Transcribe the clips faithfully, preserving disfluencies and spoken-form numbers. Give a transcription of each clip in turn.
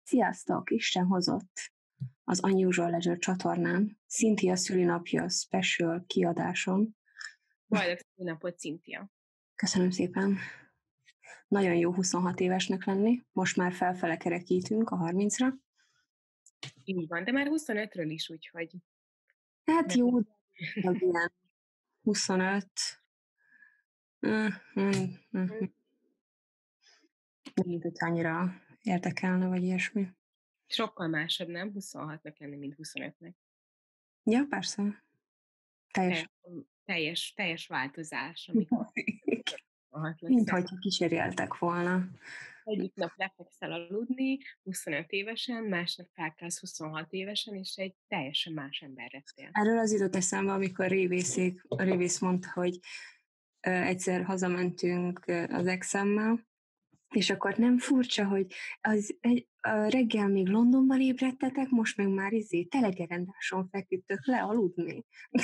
Sziasztok! Isten hozott az Unusual Ledger csatornán Cynthia szülinapja special kiadáson. Boldog szülinapot, Cynthia! Köszönöm szépen! Nagyon jó huszonhat évesnek lenni, most már felfele kerekítünk a harmincra. Így van, de már huszonötről is, úgyhogy... Hát jó, ilyen huszonöt... Nem tudsz annyira érdekelne, vagy ilyesmi. Sokkal másabb, nem? huszonhatnak lenni, mint huszonötnek. Ja, persze. Teljes. Teljes, teljes változás, amikor mint hogyha kísérjeltek volna. Egyik nap lefekszel aludni, huszonöt évesen, másnap felkelsz huszonhat évesen, és egy teljesen más ember lettél. Erről az jutott eszembe, amikor révészék, a révész mondta, hogy uh, egyszer hazamentünk uh, az exemmel, és akkor nem furcsa, hogy az egy, a reggel még Londonban ébredtetek, most meg már izé telegerendáson feküdtök le aludni.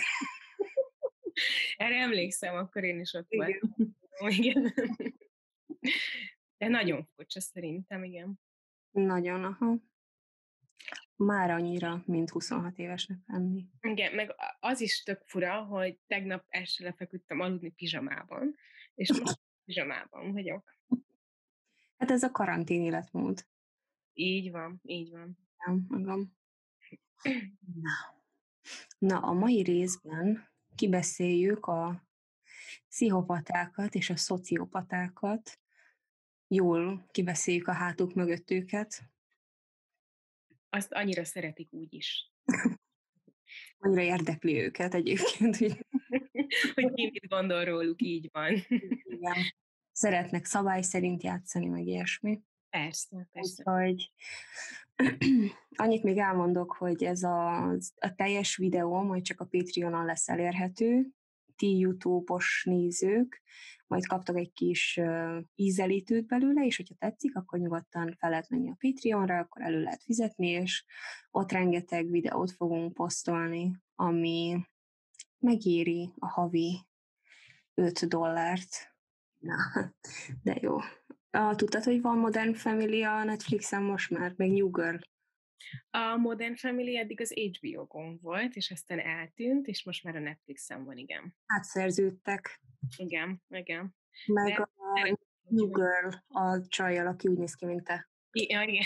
Erre emlékszem, akkor én is ott voltam. Igen. De nagyon furcsa szerintem, igen. Nagyon, aha. Már annyira, mint huszonhat évesnek lenni. Igen, meg az is tök fura, hogy tegnap este lefeküdtem aludni pizsamában, és most pizsamában vagyok. Hát ez a karantén életmód. Így van, így van. Nem, magam. Na. Na, a mai részben kibeszéljük a pszichopatákat és a szociopatákat. Jól kibeszéljük a hátuk mögött őket. Azt annyira szeretik úgy is. Annyira érdekli őket egyébként. Hogy ki mit gondol róluk, így van. Igen. Szeretnek szabály szerint játszani, meg ilyesmi. Persze, persze. Úgyhogy annyit még elmondok, hogy ez a, a teljes videó majd csak a Patreonon lesz elérhető. Ti YouTube-os nézők majd kaptak egy kis uh, ízelítőt belőle, és hogyha tetszik, akkor nyugodtan fel lehet menni a Patreonra, akkor elő lehet fizetni, és ott rengeteg videót fogunk posztolni, ami megéri a havi öt dollárt. Na, de jó. Ah, tudtad, hogy van Modern Family a Netflixen most már, meg New Girl? A Modern Family eddig az há bé ó-gon volt, és aztán eltűnt, és most már a Netflixen van, igen. Átszerződtek. Igen, igen. Meg De a New Girl a csajjal, aki úgy néz ki, mint te. Ja, igen.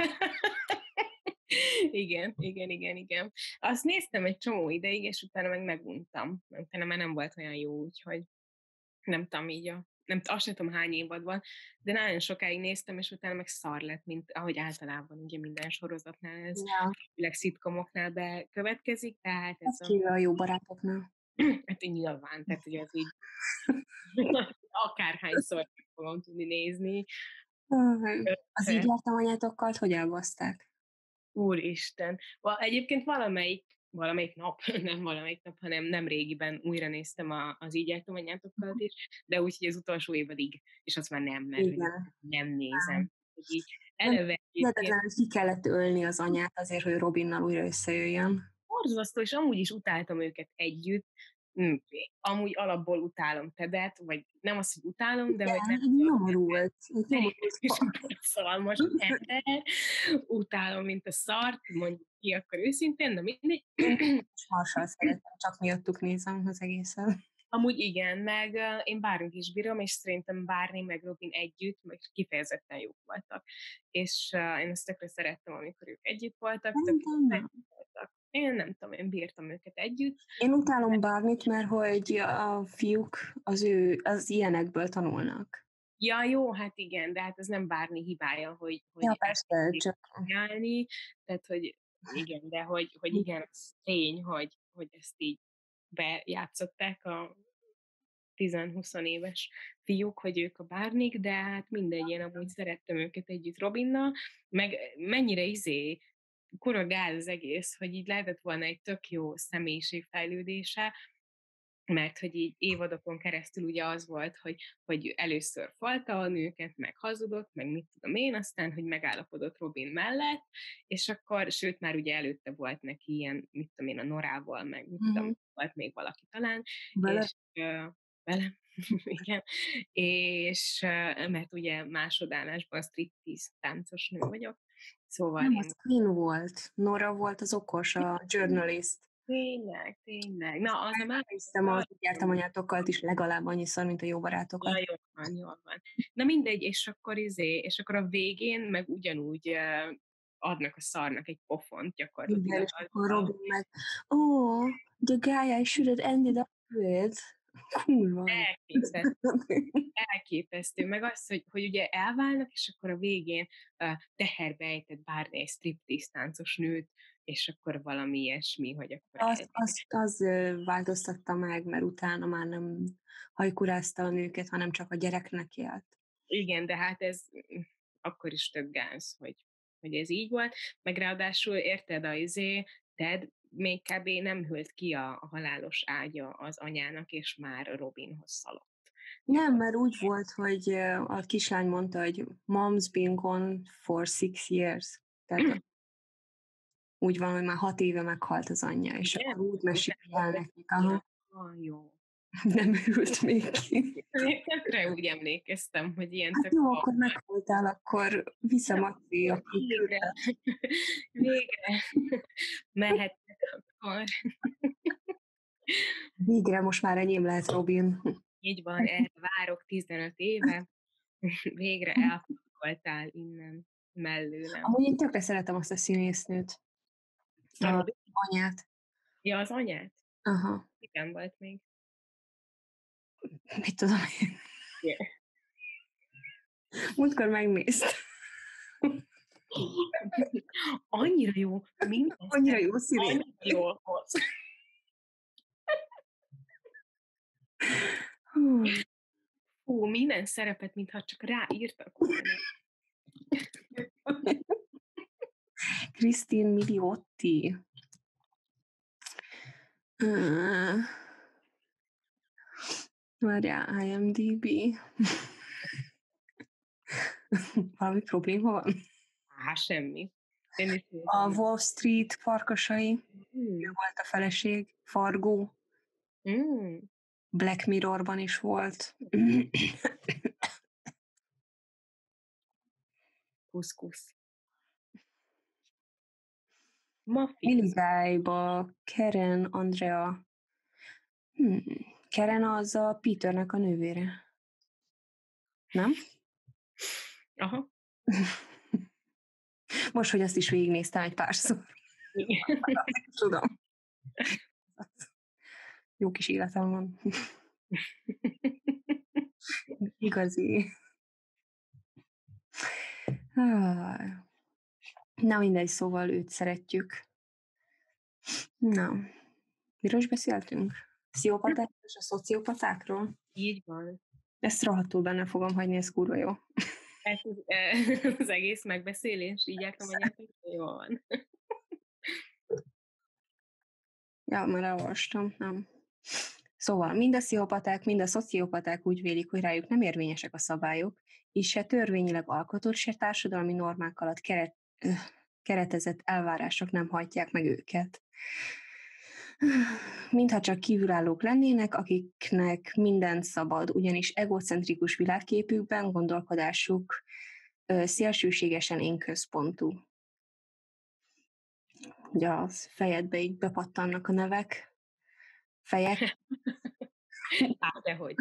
igen, igen, igen, igen. Azt néztem egy csomó ideig, és utána meg meguntam. Utána már nem volt olyan jó, úgyhogy nem tudom így a... Nem, azt sem tudom hány évad van, de nagyon sokáig néztem, és utána meg szar lett, mint ahogy általában ugye minden sorozatnál ez, Ja. főleg szitkomoknál bekövetkezik, tehát ez Ez a... a jó barátoknál. Hát nyilván, tehát hogy az így akárhányszor fogom tudni nézni. Az így jártam anyátokkal, hogy elbaszták? Úristen. Egyébként valamelyik, valamelyik nap, nem valamelyik nap, hanem nem régiben újra néztem a, az Így jártam anyátokkal is, de úgy, hogy az utolsó évadig, és azt már nem, mert nem nézem. Így eleve hihetetlen, hogy ki kellett ölni az anyát azért, hogy Robinnal újra összejöjjön. Borzasztó, és amúgy is utáltam őket együtt. Amúgy alapból utálom Tedet, vagy nem azt, hogy utálom, de hogy nem... Nyomorult. Szalmas ember. Utálom, mint a szart, mondjuk ki akkor őszintén, de mindegy. Marsal szeretem, csak miattuk nézem az egészet. Amúgy igen, meg uh, én Barney is bírom, és szerintem Barney meg Robin együtt, meg kifejezetten jók voltak. És uh, én ezt tökre szerettem, amikor ők együtt voltak, tökre voltak. Én nem tudom, én bírtam őket együtt. Én utálom Barneyt, mert hogy a fiúk az ő, az ilyenekből tanulnak. Ja, jó, hát igen, de hát ez nem Barney hibája, hogy, hogy ja, persze, csak... nyálni, tehát, hogy igen, de hogy, hogy igen, ez tény, hogy, hogy ezt így bejátszották a tíz-húsz éves fiúk, hogy ők a Barneyk, de hát mindegy, én amúgy szerettem őket együtt Robinnal, meg mennyire izé, kurva gáz az egész, hogy így lehetett volna egy tök jó személyiségfejlődése, mert hogy így évadokon keresztül ugye az volt, hogy, hogy először falta a nőket, meg hazudott, meg mit tudom én, aztán, hogy megállapodott Robin mellett, és akkor, sőt, már ugye előtte volt neki ilyen, mit tudom én, a Norával, meg mit tudom, mm-hmm. volt még valaki talán, vele? és uh, vele, igen, és uh, mert ugye másodállásban striptease táncos nő vagyok, Szóval Nem, én az Queen volt. Nora volt az okos, a journalist. tényleg, tényleg. Na, az a Néztem az másik. Jártam anyátokkal is legalább annyiszor, mint a jó barátokat. Ja, jól van, jól van. Na mindegy, és akkor izé, és akkor a végén meg ugyanúgy uh, adnak a szarnak egy pofont Igen, gyakorlatilag. és akkor Robin meg, oh, the guy I should have ended up with. Kurva. Elképesztő, elképesztő. Meg az, hogy, hogy ugye elválnak, és akkor a végén uh, teherbe ejtett Barney egy striptease táncos nőt, és akkor valami ilyesmi, hogy akkor Az, el... az, az ö, változtatta meg, mert utána már nem hajkurázta a nőket, hanem csak a gyereknek élt. Igen, de hát ez mm, akkor is tök gáz, hogy, hogy ez így volt. Meg ráadásul érted, a izé, Ted még kb. Nem hűlt ki a, a halálos ágya az anyának, és már Robinhoz szaladt. Nem, mert úgy volt, hogy ö, a kislány mondta, hogy mom's been gone for six years. Tehát úgy van, hogy már hat éve meghalt az anyja, és Igen? akkor úgy meséli el nekik, aha, Ah, jó. nem örült még ki. Én tökre úgy emlékeztem, hogy ilyen Hát tök jó, a... akkor meghaltál, akkor viszem a cél, aki Végre, végre mehetnek akkor. Végre most már enyém lehet Robin. Így van, erre várok tizenöt éve, végre elfogoltál innen mellőlem. Amúgy én tökre szeretem azt a színésznőt. A A Robin? anyát. Ja, az anyát? Aha. Igen, volt még. Mit tudom én. Yeah. Múltkor megnéztem. Annyira jó. Minden Annyira jó színész. Annyira jól hoz. Hú. Hú, minden szerepet, mintha csak ráírtak volna. Christine Miliotti. Uh, Várjál, IMDb. Valami probléma van? Á, semmi. Én is A Wall Street farkasai. Mm. Ő volt a feleség. Fargo. Mm. Black Mirrorban is volt. Kuszkusz. Mafi. Family Guy-ba Karen Andrea. Hmm. Karen az a Peternek a nővére. Nem? Aha. Most, hogy azt is végignéztem egy párszor. Tudom. Jó kis életem van. Igazi. Na mindegy, szóval őt szeretjük. Na, miről is beszéltünk? Pszichopaták és a szociopatákról? Így van. Ezt rohadtul benne fogom hagyni, ez kurva jó. Ez az, az egész megbeszélés, így jártam anyátok, jól van. Ja, már elolvastam, nem. Szóval mind a pszichopaták, mind a szociopaták úgy vélik, hogy rájuk nem érvényesek a szabályok, és se törvényileg alkotott, se társadalmi normák alatt keret, öh, keretezett elvárások nem hajtják meg őket. Mintha csak kívülállók lennének, akiknek minden szabad, ugyanis egocentrikus világképükben gondolkodásuk ö, szélsőségesen én központú. Ugye a fejedbe így bepattannak a nevek, fejek. Hát, dehogy.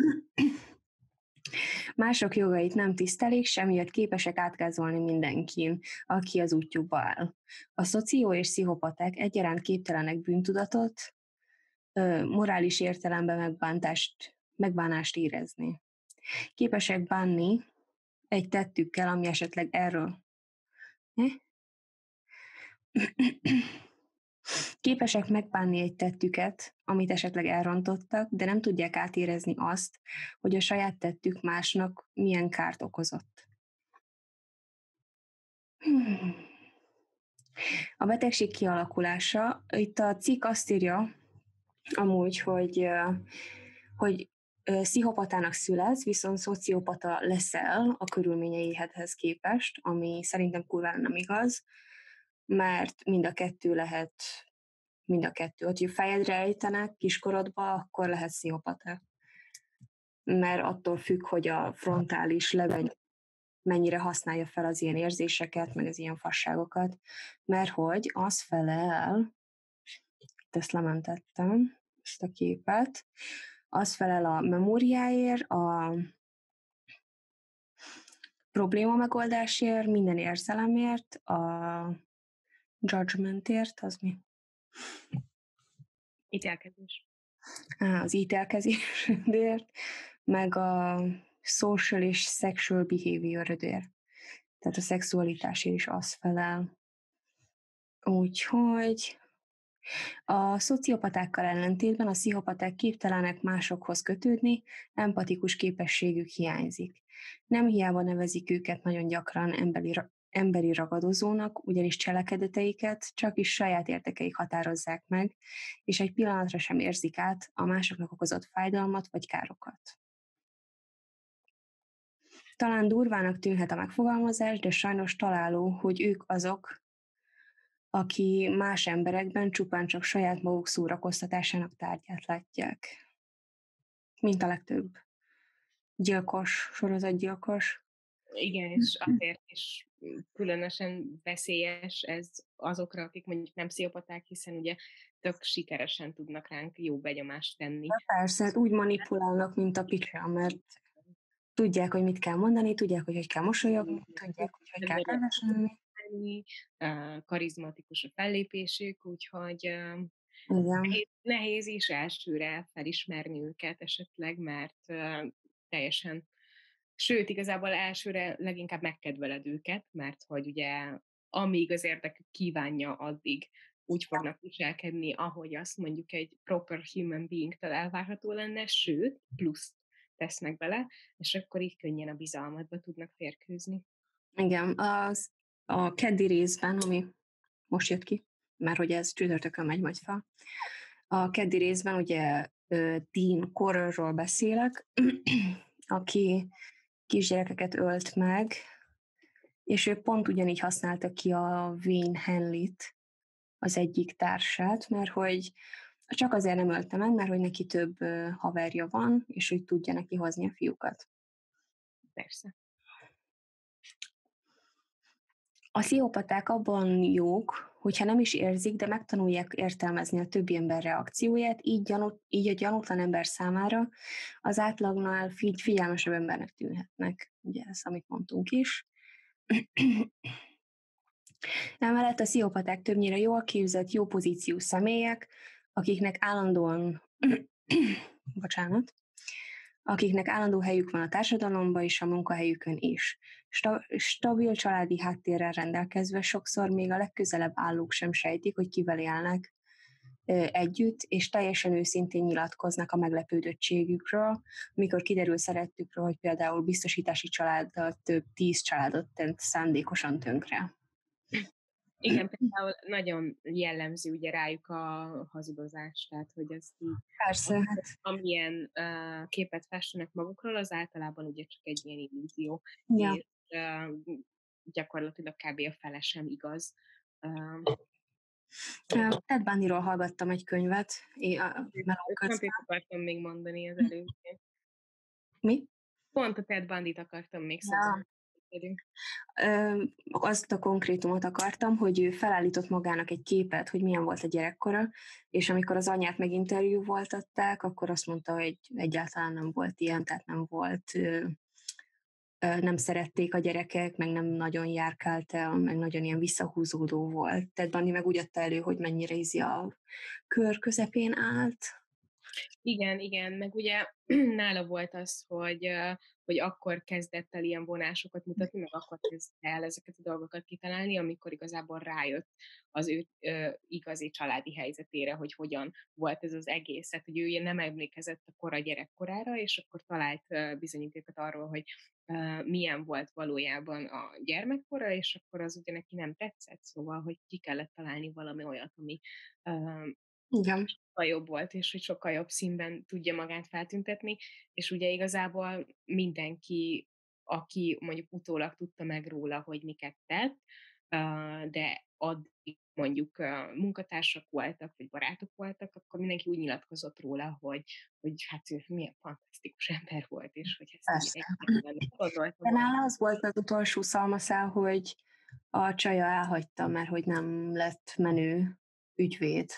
Mások jogait nem tisztelik, semmiatt képesek átkázolni mindenkin, aki az útjukba áll. A szoció és pszichopaták egyaránt képtelenek bűntudatot, morális értelemben megbántást, megbánást érezni. Képesek bánni egy tettükkel, ami esetleg erről. Képesek megbánni egy tettüket, amit esetleg elrontottak, de nem tudják átérezni azt, hogy a saját tettük másnak milyen kárt okozott. A betegség kialakulása. Itt a cikk azt írja, amúgy, hogy, hogy pszichopatának születsz, viszont szociopata leszel a körülményeihez képest, ami szerintem kurvára nem igaz, mert mind a kettő lehet, mind a kettő. Hogyha fejedre ejtenek kiskorodba, akkor lehet pszichopata. Mert attól függ, hogy a frontális lebeny mennyire használja fel az ilyen érzéseket, meg az ilyen fasságokat, mert hogy az felel, ezt lementettem, ezt a képet, az felel a memóriáért, a probléma megoldásért, minden érzelemért, a judgmentért, az mi? Ítélkezés. Á, az ítélkezésért, meg a social és sexual behaviorért. Tehát a szexualitásért is az felel. Úgyhogy a szociopatákkal ellentétben a pszichopaták képtelenek másokhoz kötődni, empatikus képességük hiányzik. Nem hiába nevezik őket nagyon gyakran emberi, emberi ragadozónak, ugyanis cselekedeteiket csak is saját érdekeik határozzák meg, és egy pillanatra sem érzik át a másoknak okozott fájdalmat vagy károkat. Talán durvának tűnhet a megfogalmazás, de sajnos találó, hogy ők azok, aki más emberekben csupán csak saját maguk szórakoztatásának tárgyát látják. Mint a legtöbb gyilkos, sorozatgyilkos. Igen, és azért is különösen veszélyes ez azokra, akik mondjuk nem pszichopaták, hiszen ugye tök sikeresen tudnak ránk jó benyomást tenni. De persze, hát úgy manipulálnak, mint a picsa, mert tudják, hogy mit kell mondani, tudják, hogy hogy kell mosolyogni, tudják, hogy hogy kell kedveselni. Karizmatikus a fellépésük, úgyhogy Igen. nehéz, nehéz is elsőre felismerni őket esetleg, mert uh, teljesen, sőt, igazából elsőre leginkább megkedveled őket, mert hogy ugye amíg az érdekük kívánja, addig úgy fognak viselkedni, ahogy azt mondjuk egy proper human being-től elvárható lenne, sőt, plusz tesznek bele, és akkor így könnyen a bizalmadba tudnak férkőzni. Igen, az a keddi részben, ami most jött ki, mert hogy ez csütörtökön megy majd fel. A keddi részben ugye Dean Corllról beszélek, aki kisgyerekeket ölt meg, és ő pont ugyanígy használta ki a Wayne Henley-t, az egyik társát, mert hogy csak azért nem ölte meg, mert hogy neki több haverja van, és hogy tudja neki hozni a fiúkat. Persze. A pszichopaták abban jók, hogyha nem is érzik, de megtanulják értelmezni a többi ember reakcióját, így, gyanút, így a gyanútlan ember számára az átlagnál figy- figyelmesebb embernek tűnhetnek. Ugye ez, amit mondtunk is. Emellett a pszichopaták többnyire jól képzett, jó pozíciós személyek, akiknek állandóan bocsánat, akiknek állandó helyük van a társadalomban és a munkahelyükön is. Stabil családi háttérrel rendelkezve sokszor még a legközelebb állók sem sejtik, hogy kivel élnek együtt, és teljesen őszintén nyilatkoznak a meglepődöttségükről, amikor kiderül szerettükről, hogy például biztosítási családdal több tíz családot tett szándékosan tönkre. Igen, például nagyon jellemző ugye rájuk a hazudozás, tehát hogy ezt így, Persze, hát. amilyen uh, képet festenek magukról, az általában ugye csak egy ilyen illúzió, Ja. és uh, gyakorlatilag kb. A fele sem igaz. Uh, Ted Bundyról hallgattam egy könyvet, a meló közben. akartam még mondani az előbb. Mi? Pont a Ted Bundyt akartam még ja. szóval. Azt a konkrétumot akartam, hogy ő felállított magának egy képet, hogy milyen volt a gyerekkora, és amikor az anyát meginterjú voltatták, akkor azt mondta, hogy egyáltalán nem volt ilyen, tehát nem volt, nem szerették a gyerekek, meg nem nagyon járkált el, meg nagyon ilyen visszahúzódó volt. Tehát Bundy meg úgy adta elő, hogy mennyire ízi a kör közepén állt. Igen, igen, meg ugye nála volt az, hogy, hogy akkor kezdett el ilyen vonásokat mutatni, meg akkor kezdte el ezeket a dolgokat kitalálni, amikor igazából rájött az ő ö, igazi családi helyzetére, hogy hogyan volt ez az egész. Tehát, hogy ő nem emlékezett a kora gyerekkorára, és akkor talált ö, bizonyítékot arról, hogy ö, milyen volt valójában a gyermekkora, és akkor az ugye neki nem tetszett, szóval, hogy ki kellett találni valami olyat, ami ö, igen. sokkal jobb volt, és hogy sokkal jobb színben tudja magát feltüntetni, és ugye igazából mindenki, aki mondjuk utólag tudta meg róla, hogy miket tett, de addig mondjuk uh, munkatársak voltak, vagy barátok voltak, akkor mindenki úgy nyilatkozott róla, hogy, hogy hát ő milyen fantasztikus ember volt, és hogy ezt így Persze. egyszerűen gondolta De volna. nála az volt az utolsó szalmaszál, hogy a csaja elhagyta, mert hogy nem lett menő ügyvéd.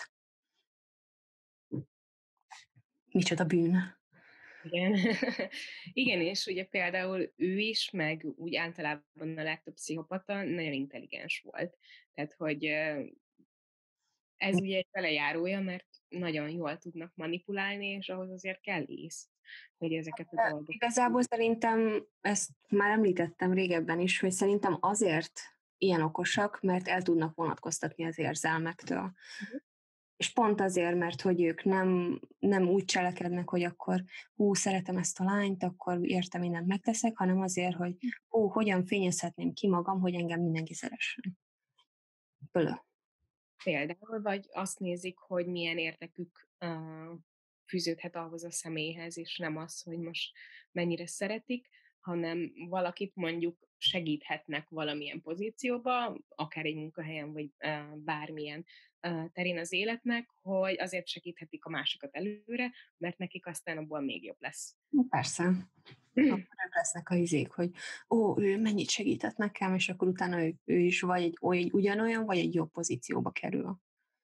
Micsoda bűn. Igen. Igen, és ugye például ő is, meg úgy általában a legtöbb pszichopata nagyon intelligens volt. Tehát, hogy ö, ez ugye egy velejárója, mert nagyon jól tudnak manipulálni, és ahhoz azért kell ész, hogy ezeket a De dolgokat. igazából szerintem, ezt már említettem régebben is, hogy szerintem azért ilyen okosak, mert el tudnak vonatkoztatni az érzelmektől. Mhm. És pont azért, mert hogy ők nem, nem úgy cselekednek, hogy akkor hú, szeretem ezt a lányt, akkor érte mindent megteszek, hanem azért, hogy hú, hogyan fényezhetném ki magam, hogy engem mindenki szeressen. Pölö. Például, vagy azt nézik, hogy milyen érdekük uh, fűződhet ahhoz a személyhez, és nem az, hogy most mennyire szeretik, hanem valakit mondjuk segíthetnek valamilyen pozícióba, akár egy munkahelyen, vagy uh, bármilyen uh, terén az életnek, hogy azért segíthetik a másikat előre, mert nekik aztán abból még jobb lesz. Persze. Akkor ők lesznek a izék, hogy ó, ő mennyit segített nekem, és akkor utána ő, ő is vagy egy, vagy egy ugyanolyan, vagy egy jobb pozícióba kerül.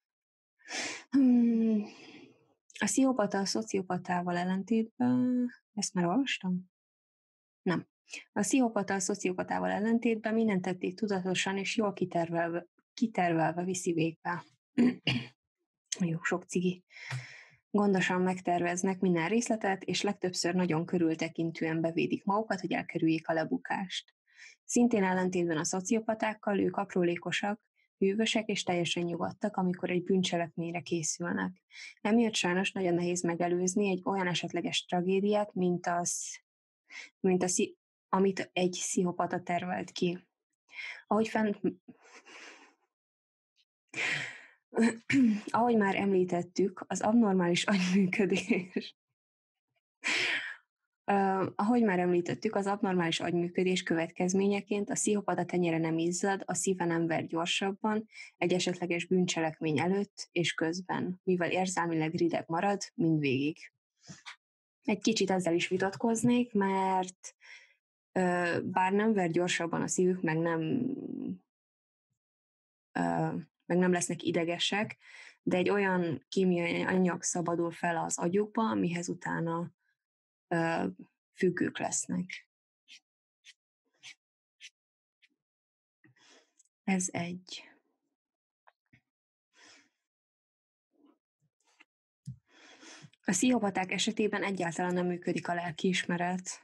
Hmm. A pszichopata a szociopatával ellentétben, ezt már olvastam? Nem. A pszichopata a szociopatával ellentétben mindent tették tudatosan és jól kitervelve, kitervelve viszi végbe. Jó, sok cigi. Gondosan megterveznek minden részletet, és legtöbbször nagyon körültekintően bevédik magukat, hogy elkerüljék a lebukást. Szintén ellentétben a szociopatákkal ők aprólékosak, hűvösek és teljesen nyugodtak, amikor egy bűncselekményre készülnek. Emiatt sajnos nagyon nehéz megelőzni egy olyan esetleges tragédiát, mint az, mint a, amit egy pszichopata tervelt ki. Ahogy fent... Ahogy már említettük, az abnormális agyműködés Uh, ahogy már említettük, az abnormális agyműködés következményeként a pszichopata tenyere nem izzad, a szíve nem ver gyorsabban, egy esetleges bűncselekmény előtt és közben, mivel érzelmileg rideg marad mindvégig. Egy kicsit ezzel is vitatkoznék, mert uh, bár nem ver gyorsabban a szívük, meg nem, uh, meg nem lesznek idegesek, de egy olyan kémiai anyag szabadul fel az agyukba, amihez utána uh, függők lesznek. Ez egy. A pszichopaták esetében egyáltalán nem működik a lelkiismeret.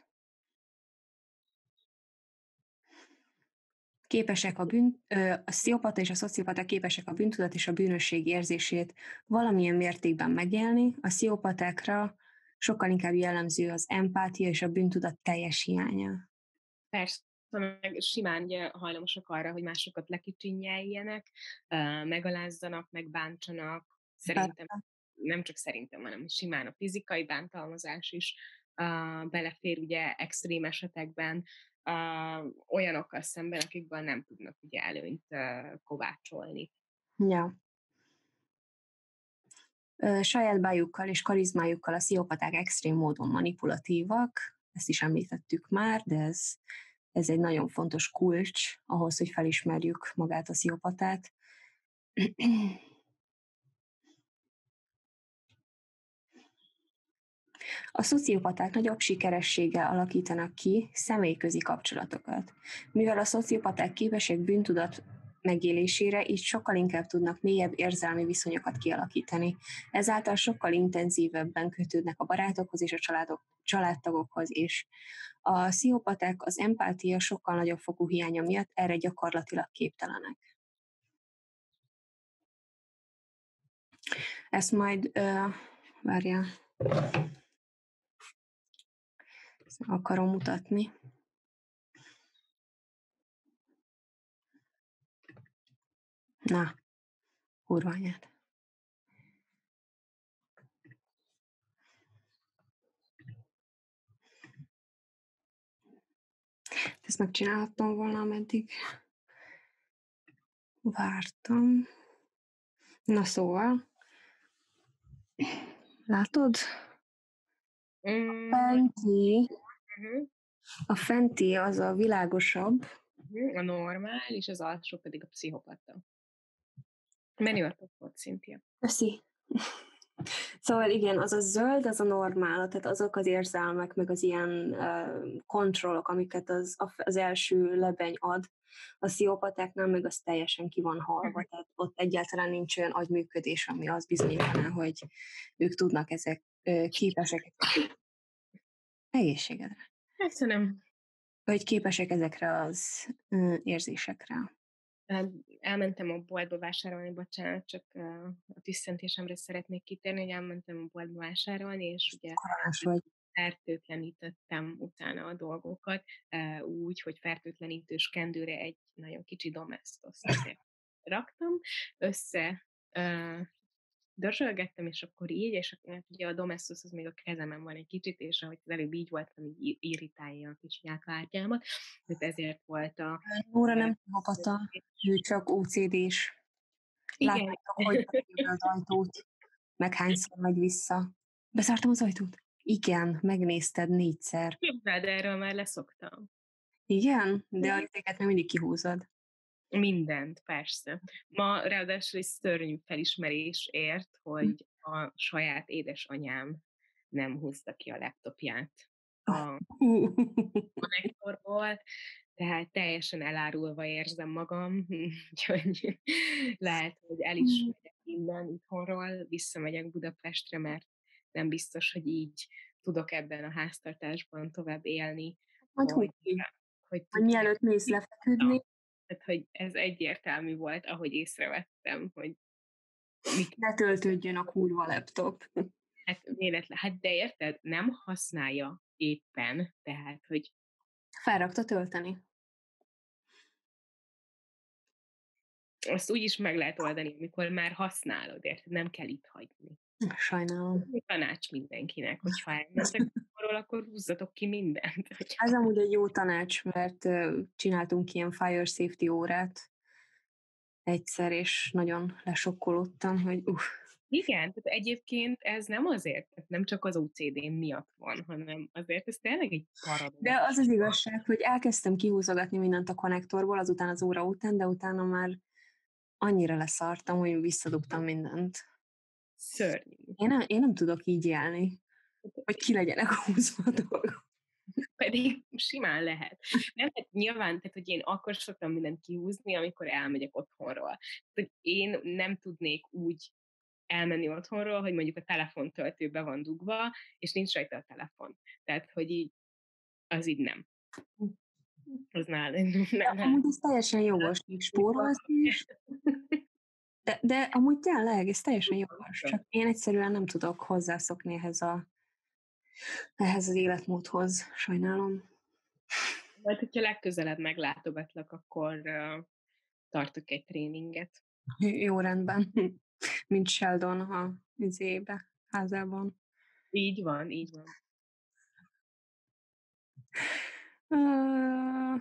Képesek a bűn, a pszichopata és a szociopata képesek a bűntudat és a bűnösség érzését valamilyen mértékben megélni, a pszichopatákra sokkal inkább jellemző az empátia és a bűntudat teljes hiánya. Persze, meg simán ugye hajlamosak arra, hogy másokat lekicsinyeljenek, megalázzanak, megbántsanak. Szerintem, nem csak szerintem, hanem simán a fizikai bántalmazás is uh, belefér ugye extrém esetekben uh, olyanokkal szemben, akikből nem tudnak ugye előnyt uh, kovácsolni. Ja. Saját bájukkal és karizmájukkal a pszichopaták extrém módon manipulatívak, ezt is említettük már, de ez, ez egy nagyon fontos kulcs ahhoz, hogy felismerjük magát a pszichopatát. A szociopaták nagyobb sikerességgel alakítanak ki személyközi kapcsolatokat. Mivel a szociopaták képesek bűntudat megélésére, így sokkal inkább tudnak mélyebb érzelmi viszonyokat kialakítani. Ezáltal sokkal intenzívebben kötődnek a barátokhoz és a családok, családtagokhoz is. A pszichopaták az empátia sokkal nagyobb fokú hiánya miatt erre gyakorlatilag képtelenek. Ezt majd, uh, várjál, akarom mutatni. Na, kurva anyád. Ezt megcsinálhattam volna, ameddig vártam. Na szóval, látod? Mm, Fenti, uh-huh, a fenti az a világosabb. uh-huh, a normál, és az alsó pedig a pszichopata. Menő a topot, Cynthia. Köszi. Szóval igen, az a zöld, az a normál, tehát azok az érzelmek, meg az ilyen uh, kontrollok, amiket az, az első lebeny ad. A pszichopatáknál meg az teljesen ki van halva, tehát ott egyáltalán nincs olyan agyműködés, ami az bizonyítaná, hogy ők tudnak ezek, uh, képesek egészségedre. Köszönöm. Hogy képesek ezekre az uh, érzésekre. Elmentem a boltba vásárolni, bocsánat, csak a tüsszentésemre szeretnék kitérni, hogy elmentem a boltba vásárolni, és ugye vagy. fertőtlenítettem utána a dolgokat, úgy, hogy fertőtlenítős kendőre egy nagyon kicsi domestoszt azért raktam, össze dörzsölgettem, és akkor így, és hát ugye a domestos az még a kezemen van egy kicsit, és ahogy az előbb így voltam, így irritálja a kis nyálkártyámat, tehát ezért volt a... Nóra nem pszichopata, ő csak ó cé dés. Igen. Látjátok, hogy beírja az ajtót, meg hányszor megy vissza. Bezártam az ajtót? Igen, megnézted négyszer. Képzeld, erről már leszoktam. Igen? De a izéket még mindig kihúzod. Mindent, persze. Ma ráadásul egy szörnyű felismerés ért, hogy a saját édesanyám nem húzta ki a laptopját a konnektorból, tehát teljesen elárulva érzem magam, úgyhogy lehet, hogy el is megyek innen itthonról, visszamegyek Budapestre, mert nem biztos, hogy így tudok ebben a háztartásban tovább élni, Majd hogy, hogy, hogy mielőtt mész lefeküdni. Tehát, hogy ez egyértelmű volt, ahogy észrevettem, hogy mit... Ne töltődjön a kurva laptop. Hát véletlen, hát de érted, nem használja éppen, tehát, hogy... Felrakta tölteni. Azt úgy is meg lehet oldani, amikor már használod, érted? Nem kell itt hagyni. Sajnálom. Tanács mindenkinek, hogyha elmentek arról, akkor húzzatok ki mindent. Ez amúgy egy jó tanács, mert csináltunk ilyen fire safety órát egyszer, és nagyon lesokkolódtam, hogy uff. Igen, tehát egyébként ez nem azért, nem csak az ó cé dé miatt van, hanem azért ez tényleg egy paradox. De az az igazság, hogy elkezdtem kihúzogatni mindent a konnektorból, azután az óra után, de utána már annyira leszartam, hogy visszadugtam mindent. Szörnyű. Én nem, én nem tudok így élni, hogy ki legyenek húzva a dolgok. Pedig simán lehet. Nem, hát nyilván, tehát, hogy én akkor szoktam mindent kihúzni, amikor elmegyek otthonról. Hogy én nem tudnék úgy elmenni otthonról, hogy mondjuk a telefontöltőbe van dugva, és nincs rajta a telefon. Tehát, hogy így, az így nem. Az nálam. De amúgy ez teljesen jogos, és spórolsz is. De, de amúgy tényleg, ez teljesen jogos. Csak én egyszerűen nem tudok hozzászokni ehhez, a, ehhez az életmódhoz. Sajnálom. Majd, hogyha legközelebb meglátogatlak, akkor uh, tartok egy tréninget. Jó rendben. Mint Sheldon a izébe, házában. Így van, így van. Uh,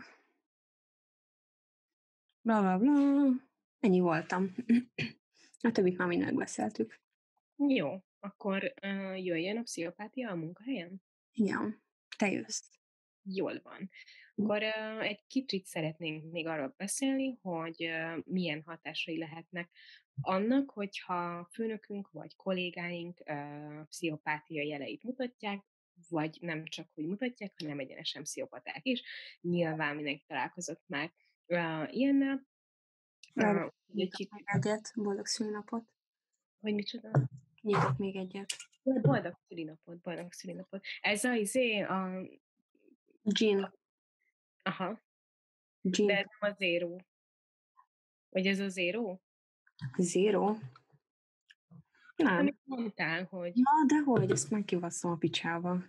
bla bla bla. Ennyi voltam. A többit már mind megbeszéltük. Jó, akkor uh, jöjjön a pszichopátia a munkahelyen? Igen, te jössz. Jól van. Akkor uh, egy kicsit szeretnénk még arról beszélni, hogy uh, milyen hatásai lehetnek annak, hogyha főnökünk vagy kollégáink uh, pszichopátia jeleit mutatják, vagy nem csak hogy mutatják, hanem egyenesen pszichopaták is. Nyilván mindenki találkozott már uh, ilyennel. Uh, Nyitok még egyet, boldog szülinapot. Hogy micsoda? Nyitok még egyet. Boldog szülinapot, boldog szülinapot. Ez az izé a... Gin. Aha. Gin. De ez nem a zero. Vagy ez a zero? Zero? Nem. Amit mondtál, hogy... Ja, dehogy, ezt már kivasszom a picsába.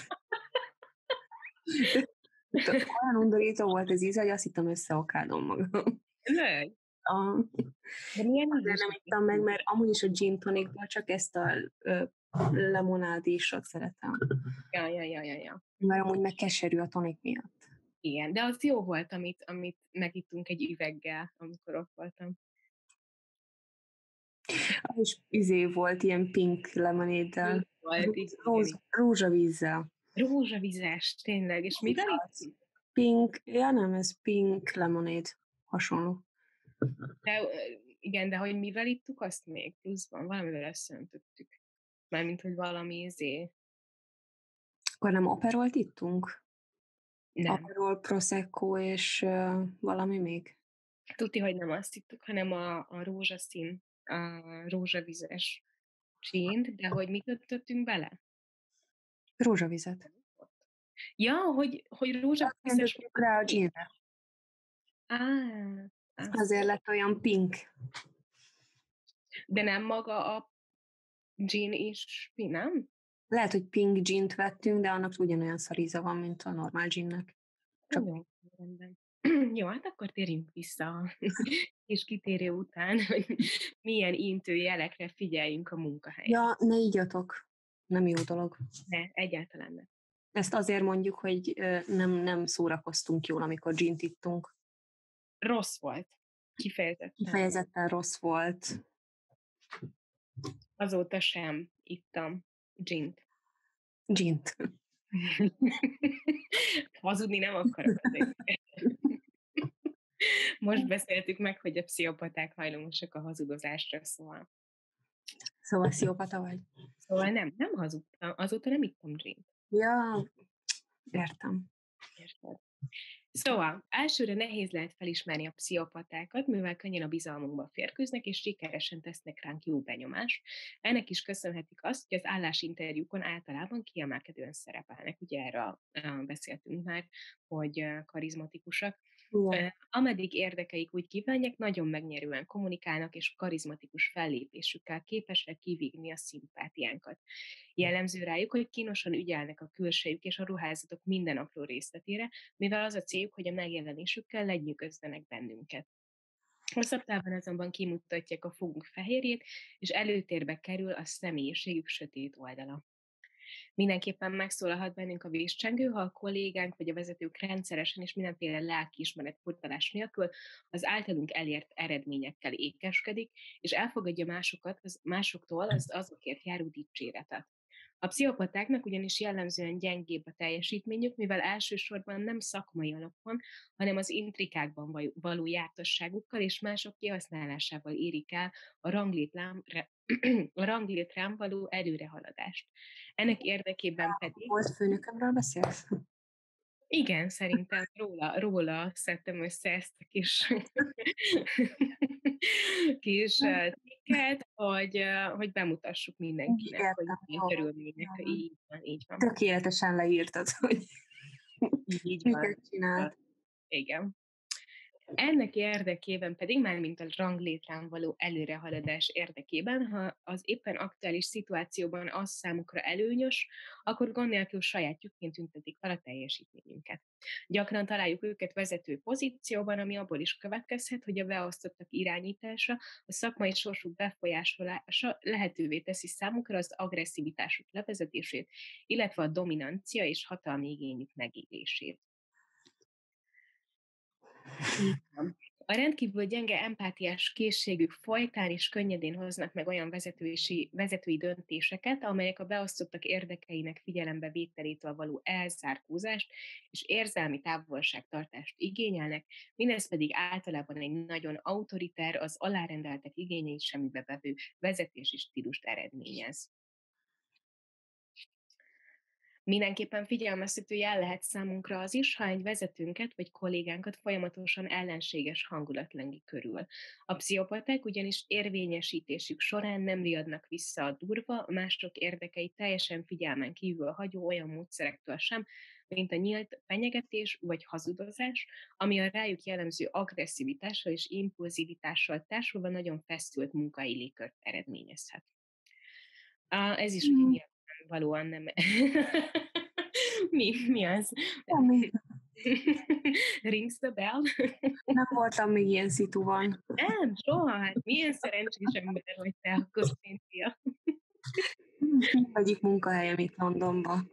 Olyan undorító volt az íze, hogy azt hittem összeokádom magam. Lőj! A... De milyen De nem ittam meg, mert amúgy is a gin tonicból csak ezt a ö, lemonádésot szeretem. Ja, ja, ja, ja, ja. Mert amúgy meg keserű a tonik miatt. Igen, de az jó volt, amit, amit megittunk egy üveggel, amikor ott voltam. És izé volt ilyen pink lemonéddel. Volt, igen, Róz, igen. rózsavízzel. Rózsavizes, tényleg. És mivel itt? Pink, ja nem, ez pink lemonéd. Hasonló. De, igen, de hogy mivel ittuk azt még pluszban? Valamivel összeöntöttük. Mármint, hogy valami izé. Akkor nem Aperolt ittunk? Nem. Aperol, Prosecco és uh, valami még? Tudti, hogy nem azt ittuk, hanem a, a rózsaszín, a rózsavizes csínt, de hogy mit öntöttünk bele? Rózsavizet. Ja, hogy, hogy rózsavizes... Öntöttük rá a ginre. Á, Azért lett olyan pink. de nem maga a gin is, nem? Lehet, hogy pink gint vettünk, de annak ugyanolyan szaríza van, mint a normál ginnek. Csak... Jó, rendben. Jó, hát akkor térjünk vissza és kitérő után, hogy milyen intő jelekre figyeljünk a munkahelyen. Ja, ne igyatok. Nem jó dolog. Ne, egyáltalán nem. Ezt azért mondjuk, hogy nem, nem szórakoztunk jól, amikor gint ittunk. Rossz volt. Kifejezetten. Kifejezetten rossz volt. Azóta sem ittam gint. Gint. Hazudni nem akarok azért. Most beszéltük meg, hogy a pszichopaták hajlamosak a hazudozásra, szóval. Szóval pszichopata vagy? Szóval nem, nem hazudtam. Azóta nem ittam gint. Ja, értem. Érted. Szóval, elsőre nehéz lehet felismerni a pszichopatákat, mivel könnyen a bizalmunkba férkőznek, és sikeresen tesznek ránk jó benyomást. Ennek is köszönhetik azt, hogy az állásinterjúkon általában kiemelkedően szerepelnek. Ugye erről uh, beszéltünk már, hogy uh, karizmatikusak. Uh, ameddig érdekeik úgy kívánják, nagyon megnyerően kommunikálnak, és karizmatikus fellépésükkel képesek kivívni a szimpátiánkat. Jellemző rájuk, hogy kínosan ügyelnek a külsejük és a ruházatok minden apró részletére, mivel az a céljuk, hogy a megjelenésükkel lenyűgözzenek bennünket. Hosszabb távon azonban kimutatják a fogunk fehérjét, és előtérbe kerül a személyiségük sötét oldala. Mindenképpen megszólalhat bennünk a vízcsengő, ha a kollégánk vagy a vezetők rendszeresen és mindenféle lelkiismeret furtalás nélkül az általunk elért eredményekkel ékeskedik, és elfogadja másokat, az másoktól az azokért járó dicséretet. A pszichopatáknak ugyanis jellemzően gyengébb a teljesítményük, mivel elsősorban nem szakmai alapon, hanem az intrikákban való jártasságukkal és mások kihasználásával érik el a ranglétrán, a ranglétrán való előrehaladást. Ennek érdekében pedig... Volt főnökömről beszélsz? Igen, szerintem róla, róla szedtem össze ezt a kis, kis cikket, hogy, hogy bemutassuk mindenkinek, Igen, hogy milyen körülmények. Így van, így van. Tökéletesen leírtad, hogy így van. Miket csinált. Igen. Ennek érdekében pedig, már mint a ranglétrán való előrehaladás érdekében, ha az éppen aktuális szituációban az számukra előnyös, akkor gond nélkül sajátjukként tüntetik fel a teljesítményünket. Gyakran találjuk őket vezető pozícióban, ami abból is következhet, hogy a beosztottak irányítása, a szakmai sorsuk befolyásolása lehetővé teszi számukra az agresszivitásuk levezetését, illetve a dominancia és hatalmi igényük megélését. A rendkívül gyenge empátiás készségük folytán és könnyedén hoznak meg olyan vezetői, vezetői döntéseket, amelyek a beosztottak érdekeinek figyelembe vételétől való elzárkózást és érzelmi távolságtartást igényelnek, mindez pedig általában egy nagyon autoriter, az alárendeltek igényeit semmibe vevő vezetési stílust eredményez. Mindenképpen figyelmeztető jel lehet számunkra az is, ha egy vezetőnket vagy kollégánkat folyamatosan ellenséges hangulat lengi körül. A pszichopaták ugyanis érvényesítésük során nem riadnak vissza a durva, mások érdekeit teljesen figyelmen kívül hagyó olyan módszerektől sem, mint a nyílt fenyegetés vagy hazudozás, ami a rájuk jellemző agresszivitással és impulzivitással társulva nagyon feszült munkai légkört eredményezhet. Ez is ugye nyilván valóan nem. mi, mi az? Ami. Rings the bell? Nem voltam még ilyen szituban. Nem, soha. Hát milyen szerencsés ember vagy te, a közpénzia. Egyik munkahelyem itt Londonban.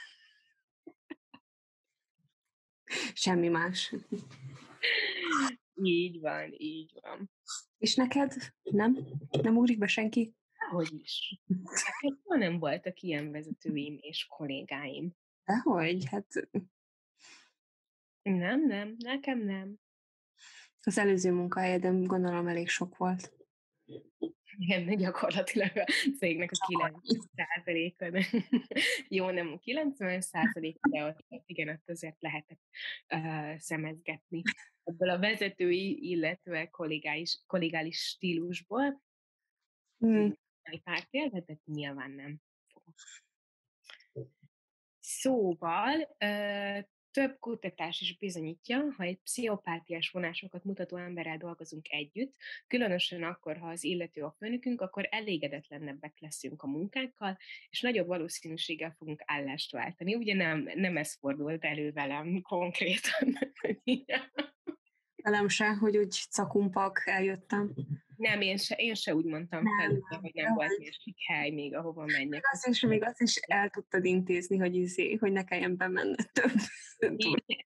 Semmi más. Így van, így van. És neked? Nem? Nem ugrik be senki? Hogy is. Nekem soha nem voltak ilyen vezetőim és kollégáim. Dehogy, hát Nem, nem, nekem nem. az előző munkahelyeden gondolom elég sok volt. Igen, gyakorlatilag a cégnek a kilencven százaléka, de jó, nem a kilencven százalék, de ott, ott igen, ott azért lehetett uh, szemezgetni ebből a vezetői, illetve kollégális, kollégális stílusból. Hmm. Egy pár példát, de nyilván nem fogok. Szóval uh, több kutatás is bizonyítja, ha egy pszichopátiás vonásokat mutató emberrel dolgozunk együtt, különösen akkor, ha az illető a főnökünk, akkor elégedetlenebbek leszünk a munkánkkal, és nagyobb valószínűséggel fogunk állást váltani. Ugye nem, nem ez fordult elő velem konkrétan. Velem se, hogy úgy cakumpak eljöttem. Nem, én se, én se úgy mondtam Nem, fel, nem, hogy nem nem, volt hogy- másik hely még, ahova menjek. Azt is, még azt is el tudtad intézni, hogy, izé, hogy ne kelljen bemenned több. Igen.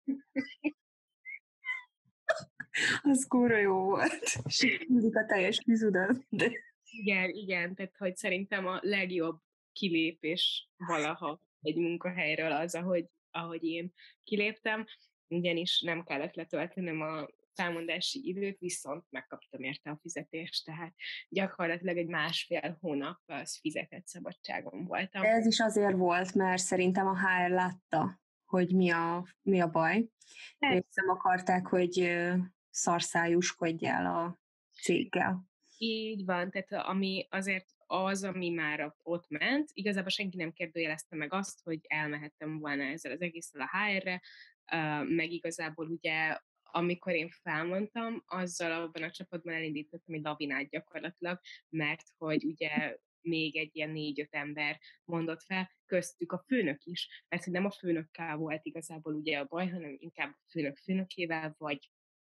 Az kúra jó volt. Sikúzik a teljes vizudat. De... Igen, igen, tehát hogy szerintem a legjobb kilépés valaha egy munkahelyről az, ahogy, ahogy én kiléptem, ugyanis nem kellett letöltenem a felmondási időt, viszont megkaptam érte a fizetést, tehát gyakorlatilag egy másfél hónap az fizetett szabadságon voltam. De ez is azért volt, mert szerintem a há er látta, hogy mi a, mi a baj. Ők nem akarták, hogy ö, szarszájuskodjál a céggel. Így van, tehát ami azért az, ami már ott ment, igazából senki nem kérdőjelezte meg azt, hogy elmehettem volna ezzel az egésszel a há er-re, meg igazából ugye, amikor én felmondtam, azzal abban a csapatban elindítottam egy lavinát gyakorlatilag, mert hogy ugye még egy ilyen négy-öt ember mondott fel, köztük a főnök is, mert hogy nem a főnökkel volt igazából ugye a baj, hanem inkább a főnök főnökével, vagy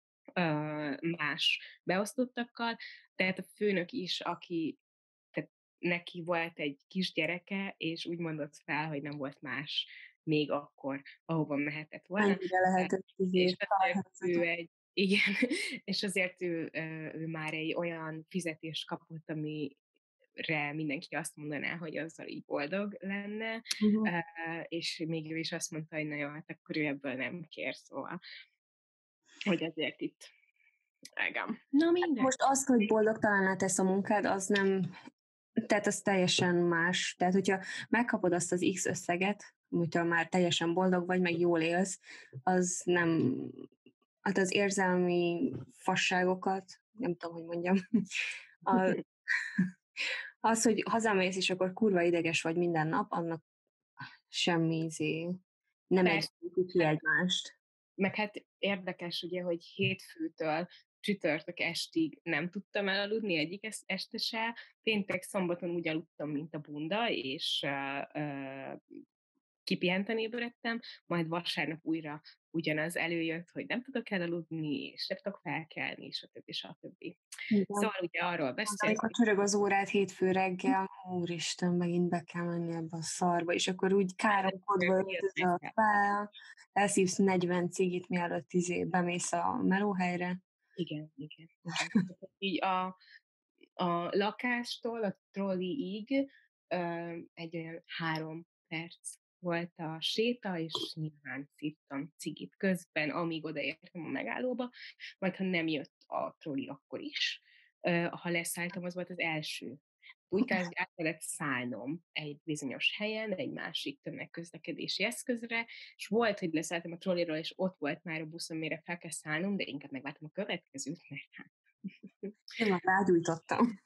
más beosztottakkal, tehát a főnök is, aki, tehát neki volt egy kisgyereke, és úgy mondott fel, hogy nem volt más még akkor, ahova mehetett volna. Mennyire lehetett És azért azért ő egy, igen, és azért ő, ő már egy olyan fizetést kapott, ami re mindenki azt mondaná, hogy azzal így boldog lenne, uh-huh. uh, és még ő is azt mondta, hogy na jó, hát akkor ő ebből nem kér, szóval, hogy ezért itt igen. Na minden. Most azt, hogy boldogtalanná tesz a munkád, az nem, tehát az teljesen más. Tehát, hogyha megkapod azt az X összeget, amitől már teljesen boldog vagy, meg jól élsz, az nem, hát az érzelmi fasságokat, nem tudom, hogy mondjam, a, az, hogy hazamész, és akkor kurva ideges vagy minden nap, annak semmi izé, nem egy ki egymást. Meg hát érdekes ugye, hogy hétfőtől csütörtök estig nem tudtam elaludni egyik este se, péntek szombaton úgy aludtam, mint a bunda, és uh, uh, kipihenten ébredtem, majd vasárnap újra ugyanaz előjött, hogy nem tudok elaludni, és nem tudok felkelni, stb. stb. Szóval ugye arról beszélünk. Amikor csörög az órát hétfő reggel, úristen, megint be kell menni ebbe a szarba, és akkor úgy káromkodva öltözöl fel, elszívsz negyven cigit, mielőtt izé bemész a melóhelyre. Igen, igen. igen. Így a, a lakástól a trolliig uh, egy olyan három perc volt a séta, és nyilván szívtam cigit közben, amíg odaértem a megállóba, majd ha nem jött a trolli, akkor is. Uh, ha leszálltam, az volt az első. Úgy át kellett szállnom egy bizonyos helyen, egy másik tömegközlekedési eszközre, és volt, hogy leszálltam a trolliról, és ott volt már a buszon, mire fel kell szállnom, de inkább megvártam a következőt, mert hát... Én már rágyújtottam.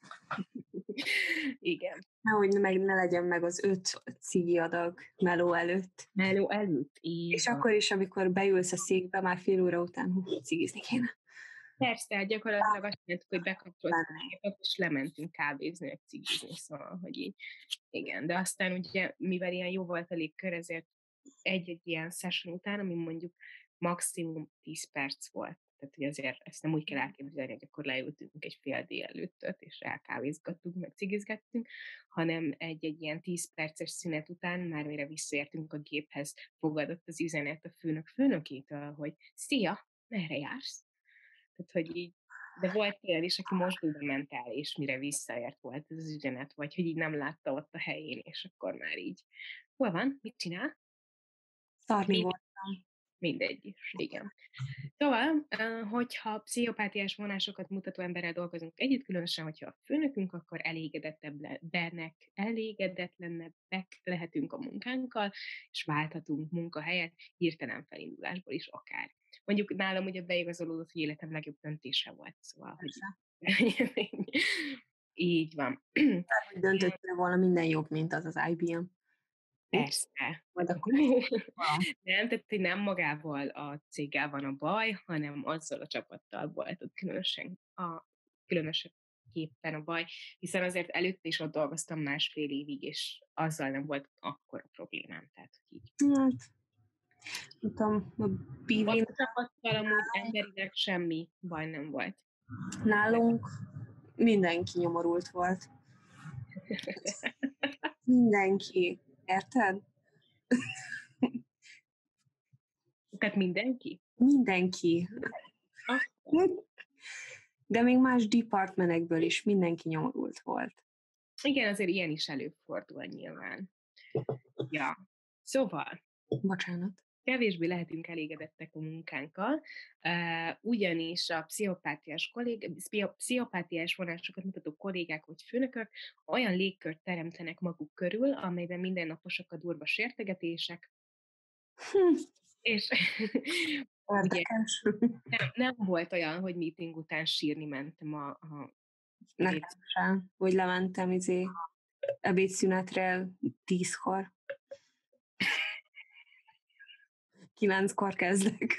Igen. Nehogy meg ne legyen meg az öt cigi adag meló előtt. Meló előtt, így És van. akkor is, amikor beülsz a székbe, már fél óra után hú, cigizni kéne. Persze, gyakorlatilag azt mondtuk, hogy bekapcsoltuk a gépet, és lementünk kávézni, meg cigizni, szóval, hogy így. Igen, de aztán ugye, mivel ilyen jó volt a légkör, ezért egy-egy ilyen session után, ami mondjuk maximum tíz perc volt. Tehát, hogy azért ezt nem úgy kell elképzelni, hogy akkor leültünk egy fél délelőttöt, és elkávézgattunk, meg cigizgettünk, hanem egy-egy ilyen tíz perces szünet után, már mire visszaértünk a géphez, fogadott az üzenet a főnök főnökétől, hogy szia, merre jársz? Tehát, hogy így, de volt olyan is, aki mozdulva ment el, és mire visszaért volt ez az üzenet, vagy hogy így nem látta ott a helyén, és akkor már így, hol van, mit csinál? Szarni Mindegy, voltam. mindegy is, igen. Szóval, hogyha pszichopátiás vonásokat mutató emberrel dolgozunk együtt, különösen, hogyha a főnökünk, akkor elégedettebbnek, elégedetlenebbek lehetünk a munkánkkal, és válthatunk munkahelyet, hirtelen felindulásból is akár. Mondjuk nálam ugye beigazolódott, hogy életem legjobb döntése volt, szóval, hogy így van. Tehát, hogy döntöttél volna minden jobb, mint az az I B M. Persze. Majd akkor nem, tehát hogy nem magával a céggel van a baj, hanem azzal a csapattal volt ott különösen a különösképpen a baj, hiszen azért előtte is ott dolgoztam másfél évig, és azzal nem volt akkora problémám. Tehát, hogy így. hát, nem tudom, a bívin Ott a csapattal amúgy emberileg semmi baj nem volt. nálunk mindenki nyomorult volt. Mindenki. Érted? Tehát mindenki? Mindenki. Ah. De még más departmenekből is mindenki nyomorult volt. Igen, azért ilyen is előfordul nyilván. Ja. Szóval. Bocsánat. Kevésbé lehetünk elégedettek a munkánkkal, uh, ugyanis a pszichopátiás, kollég, pszichopátiás vonásokat mutató kollégák vagy főnökök olyan légkört teremtenek maguk körül, amelyben mindennaposak a durva sértegetések, Hm. és ugye nem, nem volt olyan, hogy meeting után sírni mentem a, a Nekem sem, hogy lementem izé ebédszünetre tízkor. Kilenckor kezdek.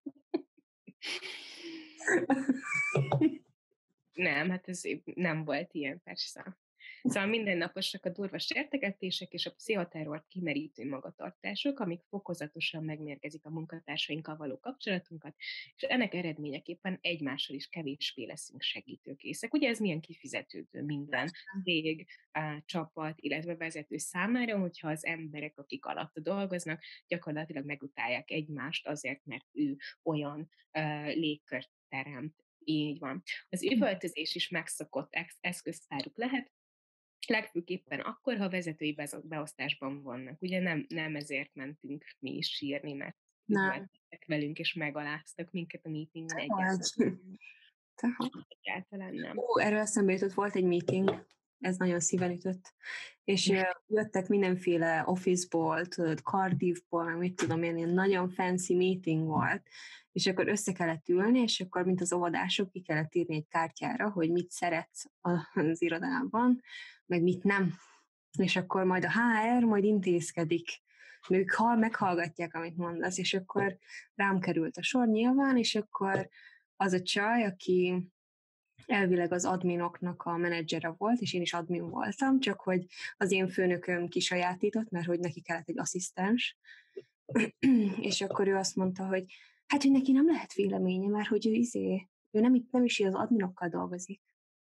Nem, hát ez nem volt ilyen, persze. Szóval mindennaposak a durva sértegetések és a pszichoterrort kimerítő magatartások, amik fokozatosan megmérgezik a munkatársainkkal való kapcsolatunkat, és ennek eredményeképpen egymással is kevésbé leszünk segítőkészek. Ugye ez milyen kifizetődő minden cég, csapat, illetve vezető számára, hogyha az emberek, akik alatt dolgoznak, gyakorlatilag megutálják egymást azért, mert ő olyan uh, légkört teremt. Így van. Az üvöltözés is megszokott eszköztáruk lehet, legfőképpen akkor, ha vezetői beosztásban vannak. Ugye nem, nem ezért mentünk mi is sírni, mert üvöltöttek velünk, és megaláztak minket a meetingen egyáltalán. Egyáltalán nem. Ó, erről eszembe jutott, volt egy meeting, ez nagyon szíven ütött, és jöttek mindenféle office-ból, tudod, Cardiffból, meg mit tudom én, ilyen nagyon fancy meeting volt, és akkor össze kellett ülni, és akkor, mint az óvodások, ki kellett írni egy kártyára, hogy mit szeretsz az irodában, meg mit nem. És akkor majd a há er majd intézkedik. Ők hall, meghallgatják, amit mondasz, és akkor rám került a sor nyilván, és akkor az a csaj, aki elvileg az adminoknak a menedzsere volt, és én is admin voltam, csak hogy az én főnököm kisajátított, mert hogy neki kellett egy asszisztens, és akkor ő azt mondta, hogy hát, hogy neki nem lehet véleménye, mert hogy ő izé, ő nem, nem is az adminokkal dolgozik.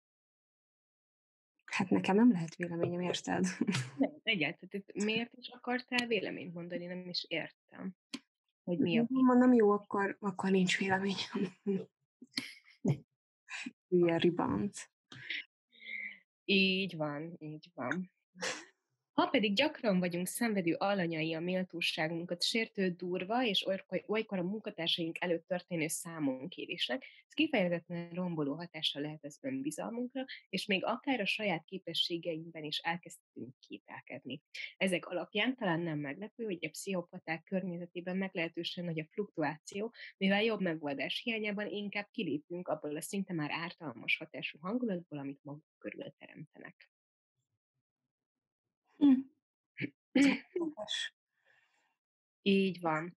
Hát nekem nem lehet véleményem, érted? Nem, egyáltalán. Miért is akartál véleményt mondani? Nem is értem. Hogy mi a... Mondom, jó, akkor, akkor nincs véleményem. Hülye ribant. Így van, így van. Ha pedig gyakran vagyunk szenvedő alanyai a méltóságunkat sértő, durva, és olykor a munkatársaink előtt történő számonkérésnek, ez kifejezetten romboló hatással lehet az önbizalmunkra, és még akár a saját képességeinkben is elkezdtünk kételkedni. Ezek alapján talán nem meglepő, hogy a pszichopaták környezetében meglehetősen nagy a fluktuáció, mivel jobb megoldás hiányában inkább kilépünk abból a szinte már ártalmas hatású hangulatból, amit maguk körül teremtenek. Hm. Így van.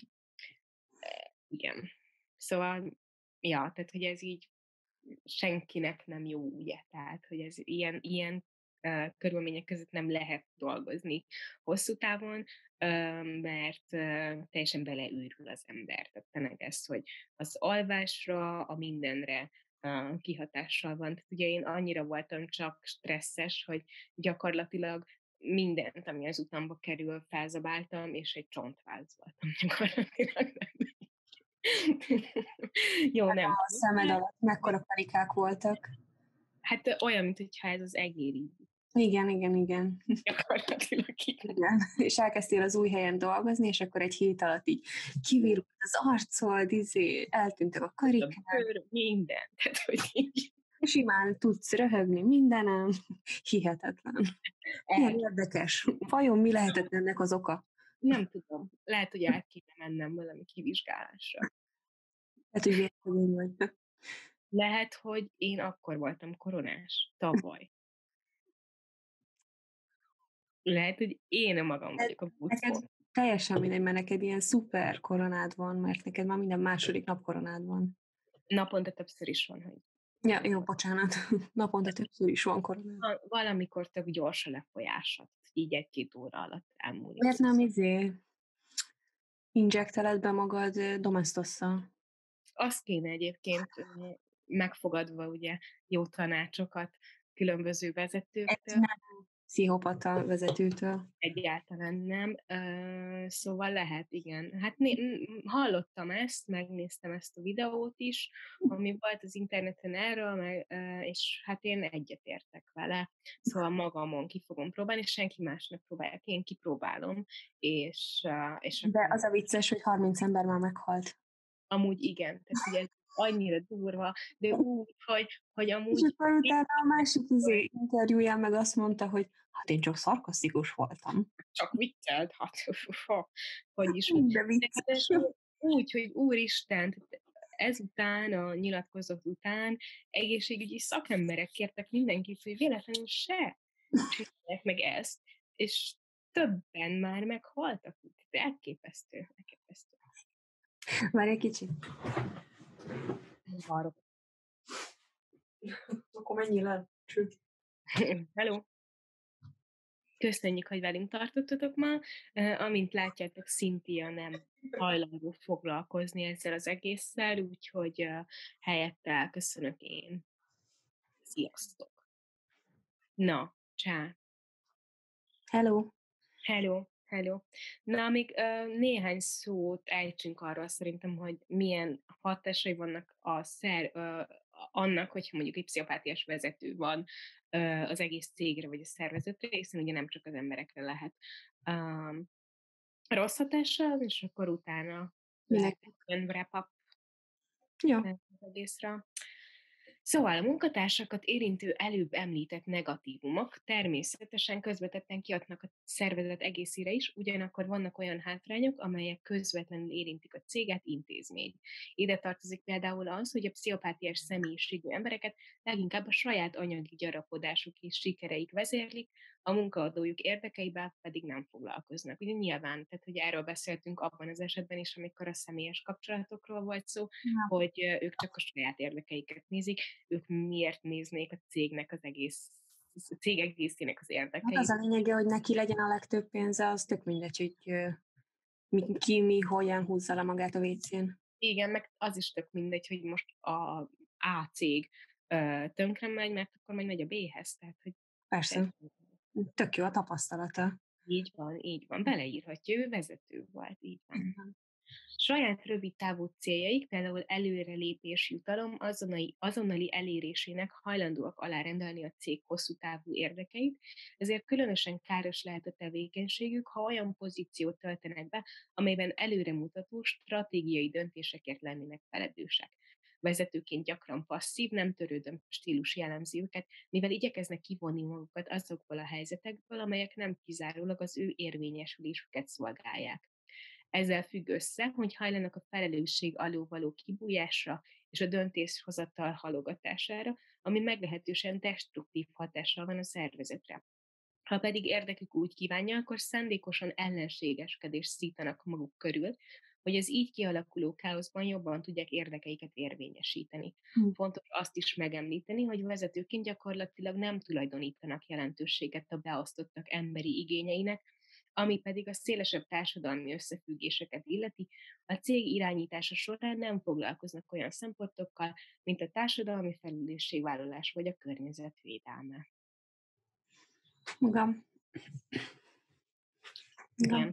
Igen. Szóval, ja, tehát, hogy ez így senkinek nem jó, ugye? Tehát, hogy ez ilyen, ilyen uh, körülmények között nem lehet dolgozni hosszú távon, uh, mert uh, teljesen beleőrül az ember. Tehát tényleg ez, hogy az alvásra, a mindenre uh, kihatással van. Tehát ugye én annyira voltam csak stresszes, hogy gyakorlatilag mindent, ami az utamba kerül, felzabáltam, és egy csontváz voltam gyakorlatilag. Jó, nem A tudom. szemed alatt mekkora karikák voltak. Hát olyan, mintha ez az egér így Igen, igen, igen. gyakorlatilag így. Igen. És elkezdtél az új helyen dolgozni, és akkor egy hét alatt így kivirult az arcod, izé, eltűntek a A karikák, bőr, minden. Tehát, hogy így simán tudsz röhögni mindenem. Hihetetlen. Milyen el, érdekes. Vajon mi lehetett ennek az oka? nem tudom. Lehet, hogy el kéne mennem valami kivizsgálásra. Hát, hogy vérszegény vagy. Lehet, hogy én akkor voltam koronás, tavaly. Lehet, hogy én magam vagyok a Neked bucó. teljesen mindegy, mert neked ilyen szuper koronád van, mert neked már minden második nap koronád van. Naponta többször is van, hogy Ja, jó, bocsánat. Naponta többször is van koronád. ha valamikor tök gyors a lefolyása, tehát így egy-két óra alatt elmúlik. Miért nem izé injekteled be magad Domestosszal? Azt kéne egyébként ö, megfogadva ugye jó tanácsokat különböző Ez vezetőktől, nem pszichopata vezetőtől. egyáltalán nem. Ö, szóval lehet, igen. Hát né- m- hallottam ezt, megnéztem ezt a videót is, ami volt az interneten erről, meg, ö, és hát én egyetértek vele. Szóval magamon ki fogom próbálni, és senki másnak próbálják, én kipróbálom, és, ö, és De akkor az a vicces, hogy harminc ember már meghalt. amúgy igen, tehát hogy ez annyira durva, de úgy, hogy, hogy És amúgy akkor utána a másik izé interjúján meg azt mondta, hogy hát én csak szarkasztikus voltam. csak viccelt, hát hogy is van. De De vicces. ráadásul úgy, hogy úristen, tehát ezután, a nyilatkozat után egészségügyi szakemberek kértek mindenkit, hogy véletlenül se csinálják meg ezt, és többen már meghaltak. Tehát elképesztő, elképesztő. Várj egy kicsit. Arra. Akkor mennyi le? Hello! Köszönjük, hogy velünk tartottatok ma. Uh, amint látjátok, Cynthia nem hajlandó foglalkozni ezzel az egésszel, úgyhogy uh, helyette elköszönök én. Sziasztok! Na, csá! Hello. Hello! Hello! Na, még uh, néhány szót ejtsünk arról szerintem, hogy milyen hatásai vannak a szer, uh, annak, hogyha mondjuk egy pszichopátiás vezető van uh, az egész cégre vagy a szervezetre, hiszen ugye nem csak az emberekre lehet um, rossz hatással, és akkor utána Minek? lehet egy ilyen wrap-up Jó. az egészre. Szóval a munkatársakat érintő előbb említett negatívumok természetesen közvetetten kiadnak a szervezet egészére is, ugyanakkor vannak olyan hátrányok, amelyek közvetlenül érintik a céget, intézményt. Ide tartozik például az, hogy a pszichopátiás személyiségű embereket leginkább a saját anyagi gyarapodásuk és sikereik vezérlik, a munkaadójuk érdekeivel pedig nem foglalkoznak. Ugye nyilván, tehát hogy erről beszéltünk abban az esetben is, amikor a személyes kapcsolatokról volt szó, Ja. hogy ők csak a saját érdekeiket nézik, ők miért néznék a cégnek az egész, a cég egészének az Hát érdekeit. az a lényege, hogy neki legyen a legtöbb pénze, az tök mindegy, hogy ö, mi, ki, mi, hogyan húzza le magát a vécén. Igen, meg az is tök mindegy, hogy most a A cég ö, tönkre megy, mert akkor majd megy a B-hez. Tehát, hogy Persze. Tök jó a tapasztalata. így van, így van. Beleírhatja, ő vezető volt, így van. Saját rövid távú céljaik, például előrelépés, jutalom azonnali, azonnali elérésének hajlandóak alárendelni a cég hosszú távú érdekeit, ezért különösen káros lehet a tevékenységük, ha olyan pozíciót töltenek be, amelyben előremutató stratégiai döntésekért lennének felelősek. Vezetőként gyakran passzív, nem törődöm stílus jellemzi őket, mivel igyekeznek kivonni magukat azokból a helyzetekből, amelyek nem kizárólag az ő érvényesülésüket szolgálják. Ezzel függ össze, hogy hajlanak a felelősség alól való kibújásra és a döntéshozatal halogatására, ami meglehetősen destruktív hatással van a szervezetre. Ha pedig érdekük úgy kívánja, akkor szándékosan ellenségeskedést szítanak maguk körül, hogy az így kialakuló káoszban jobban tudják érdekeiket érvényesíteni. Hm. Fontos azt is megemlíteni, hogy vezetőként gyakorlatilag nem tulajdonítanak jelentőséget a beosztottak emberi igényeinek, ami pedig a szélesebb társadalmi összefüggéseket illeti, a cég irányítása során nem foglalkoznak olyan szempontokkal, mint a társadalmi felelősségvállalás vagy a környezetvédelme. Magam. Igen.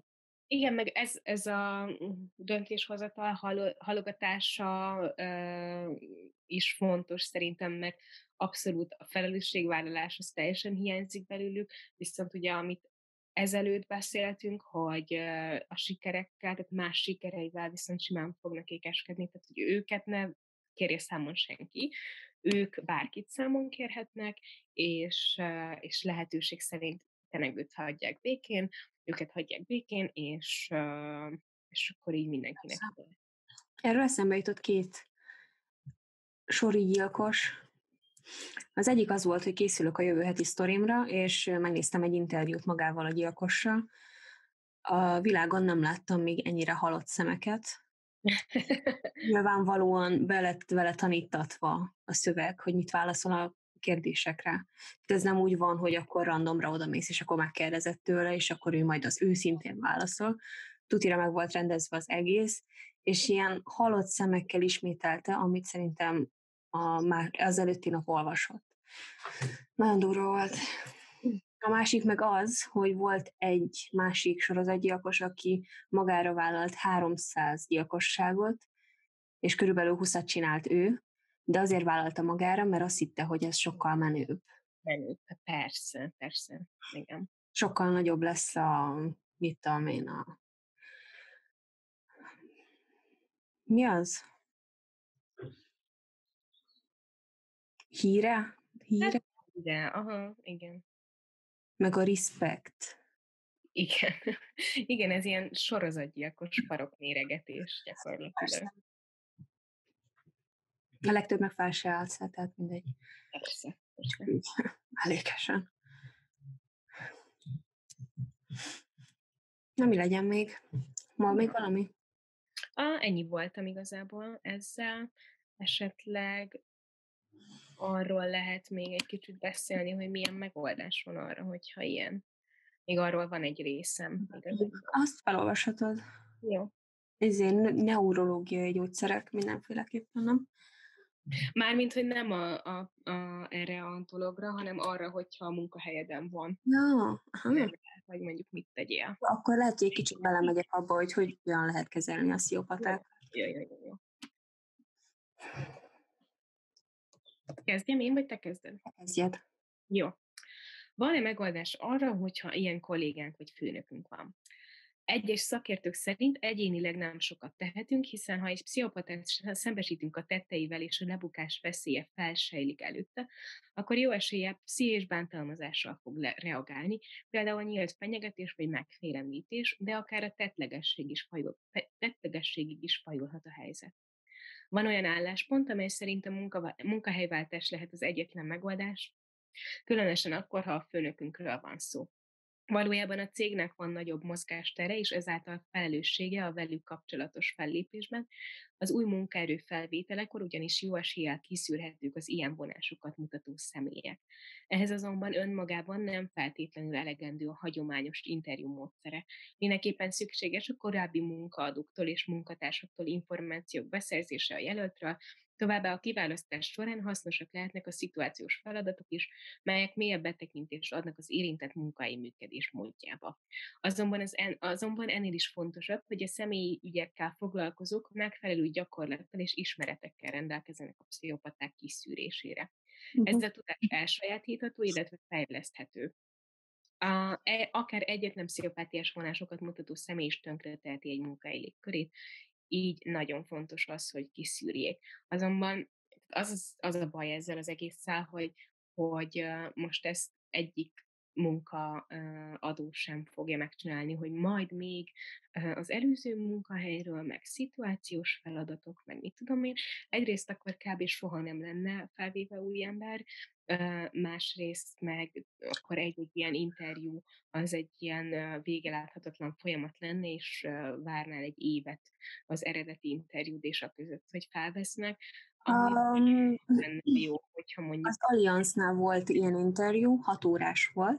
Igen, meg ez, ez a döntéshozatal halo, halogatása ö, is fontos szerintem, mert abszolút a felelősségvállalás az teljesen hiányzik belőlük, viszont ugye, amit ezelőtt beszéltünk, hogy ö, a sikerekkel, tehát más sikereivel viszont simán fognak ékeskedni, tehát hogy őket ne kérje számon senki, ők bárkit számon kérhetnek, és, ö, és lehetőség szerint tenegőt hagyják békén, őket hagyják békén, és, uh, és akkor így mindenkinek jó. Erről eszembe jutott két sori gyilkos. Az egyik az volt, hogy készülök a jövő heti sztorimra, és megnéztem egy interjút magával a gyilkossal. A világon nem láttam még ennyire halott szemeket. Nyilvánvalóan be lett vele tanítatva a szöveg, hogy mit válaszol a kérdésekre. Tehát ez nem úgy van, hogy akkor randomra odamész, és akkor megkérdezett tőle, és akkor ő majd az őszintén válaszol. Tutira meg volt rendezve az egész, és ilyen halott szemekkel ismételte, amit szerintem a, már az előtti nap olvasott. Nagyon durva volt. A másik meg az, hogy volt egy másik sorozatgyilkos, aki magára vállalt háromszáz gyilkosságot, és körülbelül húszat csinált ő, de azért vállalta magára, mert azt hitte, hogy ez sokkal menőbb. Menőbb, persze, persze, igen. Sokkal nagyobb lesz a, mit tudom én, a... Mi az? Híre? Híre? Hát, de, aha, igen. Meg a respect. Igen. Igen, ez ilyen sorozatgyilkos parokméregetés gyakorlatilag. Persze. A legtöbb meg fel se állsz, tehát mindegy. Persze, persze. Mellékesen. Na, mi legyen még? Ma még valami? Ah, ennyi voltam igazából ezzel. Esetleg arról lehet még egy kicsit beszélni, hogy milyen megoldás van arra, hogyha ilyen. Még arról van egy részem. Igazából. Azt felolvashatod. Jó. Ezért neurológiai gyógyszerek mindenféleképpen, nem? Mármint, hogy nem a, a, a, erre a dologra, hanem arra, hogyha a munkahelyeden van. Ja, aha. Vagy mondjuk mit tegyél. Akkor lehet, hogy egy kicsit belemegyek abba, hogy hogy hogyan lehet kezelni a sziopatát. Jó, jó, jó, jó. Kezdjem én, vagy te kezded? Kezdjed. Jó. Van-e megoldás arra, hogyha ilyen kollégánk vagy főnökünk van? Egyes szakértők szerint egyénileg nem sokat tehetünk, hiszen ha egy pszichopatát szembesítünk a tetteivel és a lebukás veszélye felsejlik előtte, akkor jó eséllyel pszichés bántalmazással fog le- reagálni, például nyílt fenyegetés vagy megfélemlítés, de akár a tettlegesség is fajul, tettlegességig is fajulhat a helyzet. Van olyan álláspont, amely szerint a munka, munkahelyváltás lehet az egyetlen megoldás, különösen akkor, ha a főnökünkről van szó. Valójában a cégnek van nagyobb mozgástere, és ezáltal felelőssége a velük kapcsolatos fellépésben. Az új munkaerő felvételekor ugyanis jó eséllyel kiszűrhetők az ilyen vonásukat mutató személyek. Ehhez azonban önmagában nem feltétlenül elegendő a hagyományos interjú módszere. Mindenképpen szükséges a korábbi munkaadóktól és munkatársaktól információk beszerzése a jelöltről, továbbá a kiválasztás során hasznosak lehetnek a szituációs feladatok is, melyek mélyebb betekintést adnak az érintett munkai működés módjába. Azonban, az en, azonban ennél is fontosabb, hogy a személyi ügyekkel foglalkozók megfelelő gyakorlattal és ismeretekkel rendelkezzenek a pszichopaták kiszűrésére. Ez a tudás elsajátítható, illetve fejleszthető. A, e, akár egyetlen pszichopátiás vonásokat mutató személy is tönkreteheti egy munkai légkörét, így nagyon fontos az, hogy kiszűrjék. Azonban az, az a baj ezzel az egésszel, hogy, hogy most ezt egyik munkaadó sem fogja megcsinálni, hogy majd még az előző munkahelyről, meg szituációs feladatok, meg mit tudom én, egyrészt akkor kb. Soha nem lenne felvéve új ember, másrészt meg akkor egy-egy ilyen interjú az egy ilyen végeláthatatlan folyamat lenne, és várnál egy évet az eredeti interjúdésa között, hogy felvesznek. Um, lenne jó, hogyha mondjuk... Az Allianznál volt ilyen interjú, hat órás volt,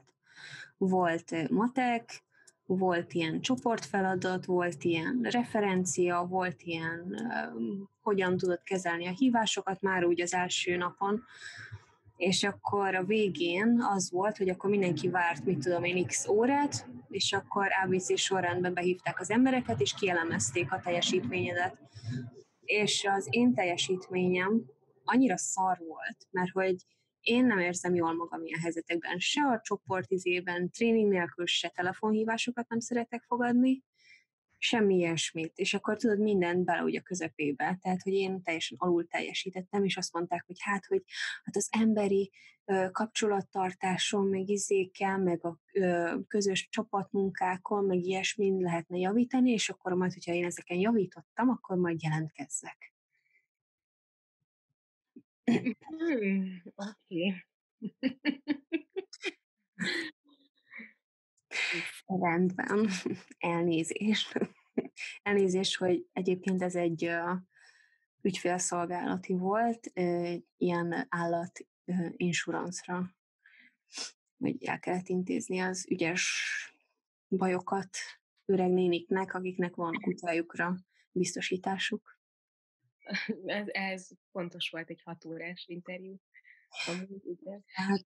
volt matek, volt ilyen csoportfeladat, volt ilyen referencia, volt ilyen um, hogyan tudod kezelni a hívásokat már úgy az első napon, és akkor a végén az volt, hogy akkor mindenki várt, mit tudom én, x órát, és akkor á bé cé sorrendben behívták az embereket, és kielemezték a teljesítményedet. És az én teljesítményem annyira szar volt, mert hogy én nem érzem jól magam ilyen helyzetekben, se a csoportizében, tréning nélkül, se telefonhívásokat nem szeretek fogadni, semmi ilyesmit. És akkor tudod, mindent bele úgy a közepébe. Tehát, hogy én teljesen alul teljesítettem, és azt mondták, hogy hát, hogy hát az emberi ö, kapcsolattartáson, meg izéken, meg a ö, közös csapatmunkákon, meg ilyesmin lehetne javítani, és akkor majd, hogyha én ezeken javítottam, akkor majd jelentkezzek. Hmm, oké. Rendben. Elnézést. Elnézést, hogy egyébként ez egy ö, ügyfélszolgálati volt, ö, ilyen állat ö, insurance-ra, hogy el kellett intézni az ügyes bajokat öreg néniknek, akiknek van kutyájukra biztosításuk. Ez, ez fontos volt egy hat órás interjú. Amúgy, igen. Hát,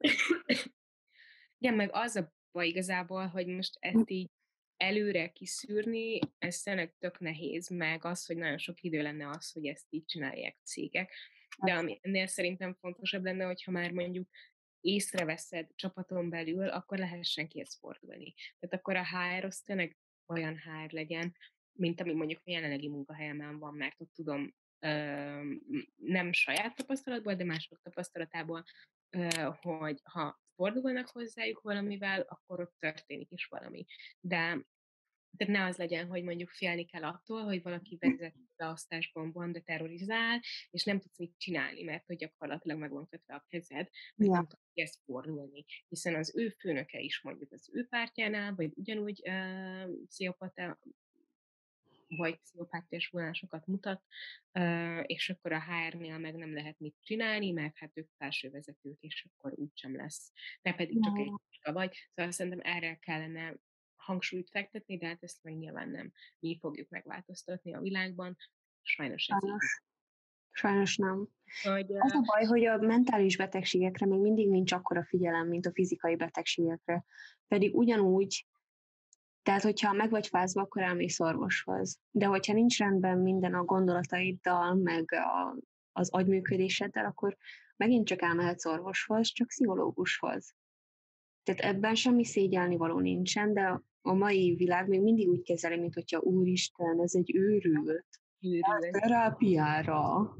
Igen, meg az a baj igazából, hogy most ezt így előre kiszűrni, ez tényleg tök nehéz, meg az, hogy nagyon sok idő lenne az, hogy ezt így csinálják a cégek. De ami ennél szerintem fontosabb lenne, hogyha már mondjuk észreveszed csapaton belül, akkor lehessen kihez fordulni. Tehát akkor a há er az tényleg olyan há er legyen, mint ami mondjuk a jelenlegi munkahelyemen van, mert ott tudom, ö, nem saját tapasztalatból, de mások tapasztalatából, ö, hogy ha fordulnak hozzájuk valamivel, akkor ott történik is valami. De tehát ne az legyen, hogy mondjuk félni kell attól, hogy valaki vezetőbeosztásban van, de terrorizál, és nem tudsz mit csinálni, mert hogy gyakorlatilag meg van kötve a kezed, mert ja, nem tudsz ezt fordulni. Hiszen az ő főnöke is mondjuk az ő pártjánál, vagy ugyanúgy uh, pszichopata, vagy pszichopátiás vonásokat mutat, uh, és akkor a há er-nél meg nem lehet mit csinálni, mert hát ők felső vezetők, és akkor úgysem lesz. Te pedig csak egy ja, kicska vagy. Szóval szerintem erre kellene hangsúlyt fektetni, de hát ezt meg nyilván nem mi fogjuk megváltoztatni a világban. Sajnos ez így. sajnos. Sajnos nem. Hogy, Az uh, a baj, hogy a mentális betegségekre még mindig nincs akkora figyelem, mint a fizikai betegségekre. Pedig ugyanúgy, tehát hogyha meg vagy fázva, akkor elmész orvoshoz. De hogyha nincs rendben minden a gondolataiddal, meg a, az agyműködéseddel, akkor megint csak elmehetsz orvoshoz, csak pszichológushoz. Tehát ebben semmi szégyelni való nincsen, de a mai világ még mindig úgy kezeli, mint hogyha úristen, ez egy őrült. gyűrű. Terápiára.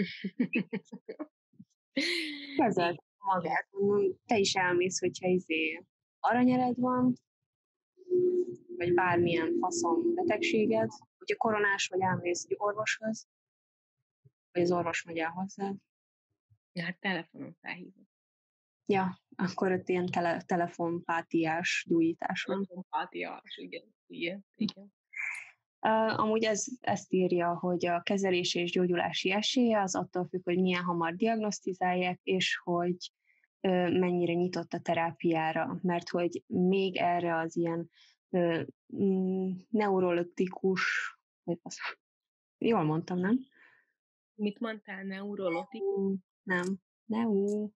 Kezeld magát. Te is elmész, hogyha izé aranyered van, vagy bármilyen faszom betegséged, hogyha koronás vagy, elmész egy orvoshoz, vagy az orvos megy el hozzád. Hát telefonon felhívod. Ja, akkor ott ilyen tele, telefonpátiás gyújtás van. Empátiás, igen, igen, igen. Uh, amúgy ez, ezt írja, hogy a kezelési és gyógyulási esélye az attól függ, hogy milyen hamar diagnosztizálják, és hogy uh, mennyire nyitott a terápiára, mert hogy még erre az ilyen uh, neurologikus, vagy az, jól mondtam, nem? Mit mondtál, neurolotik? Uh, nem, neu.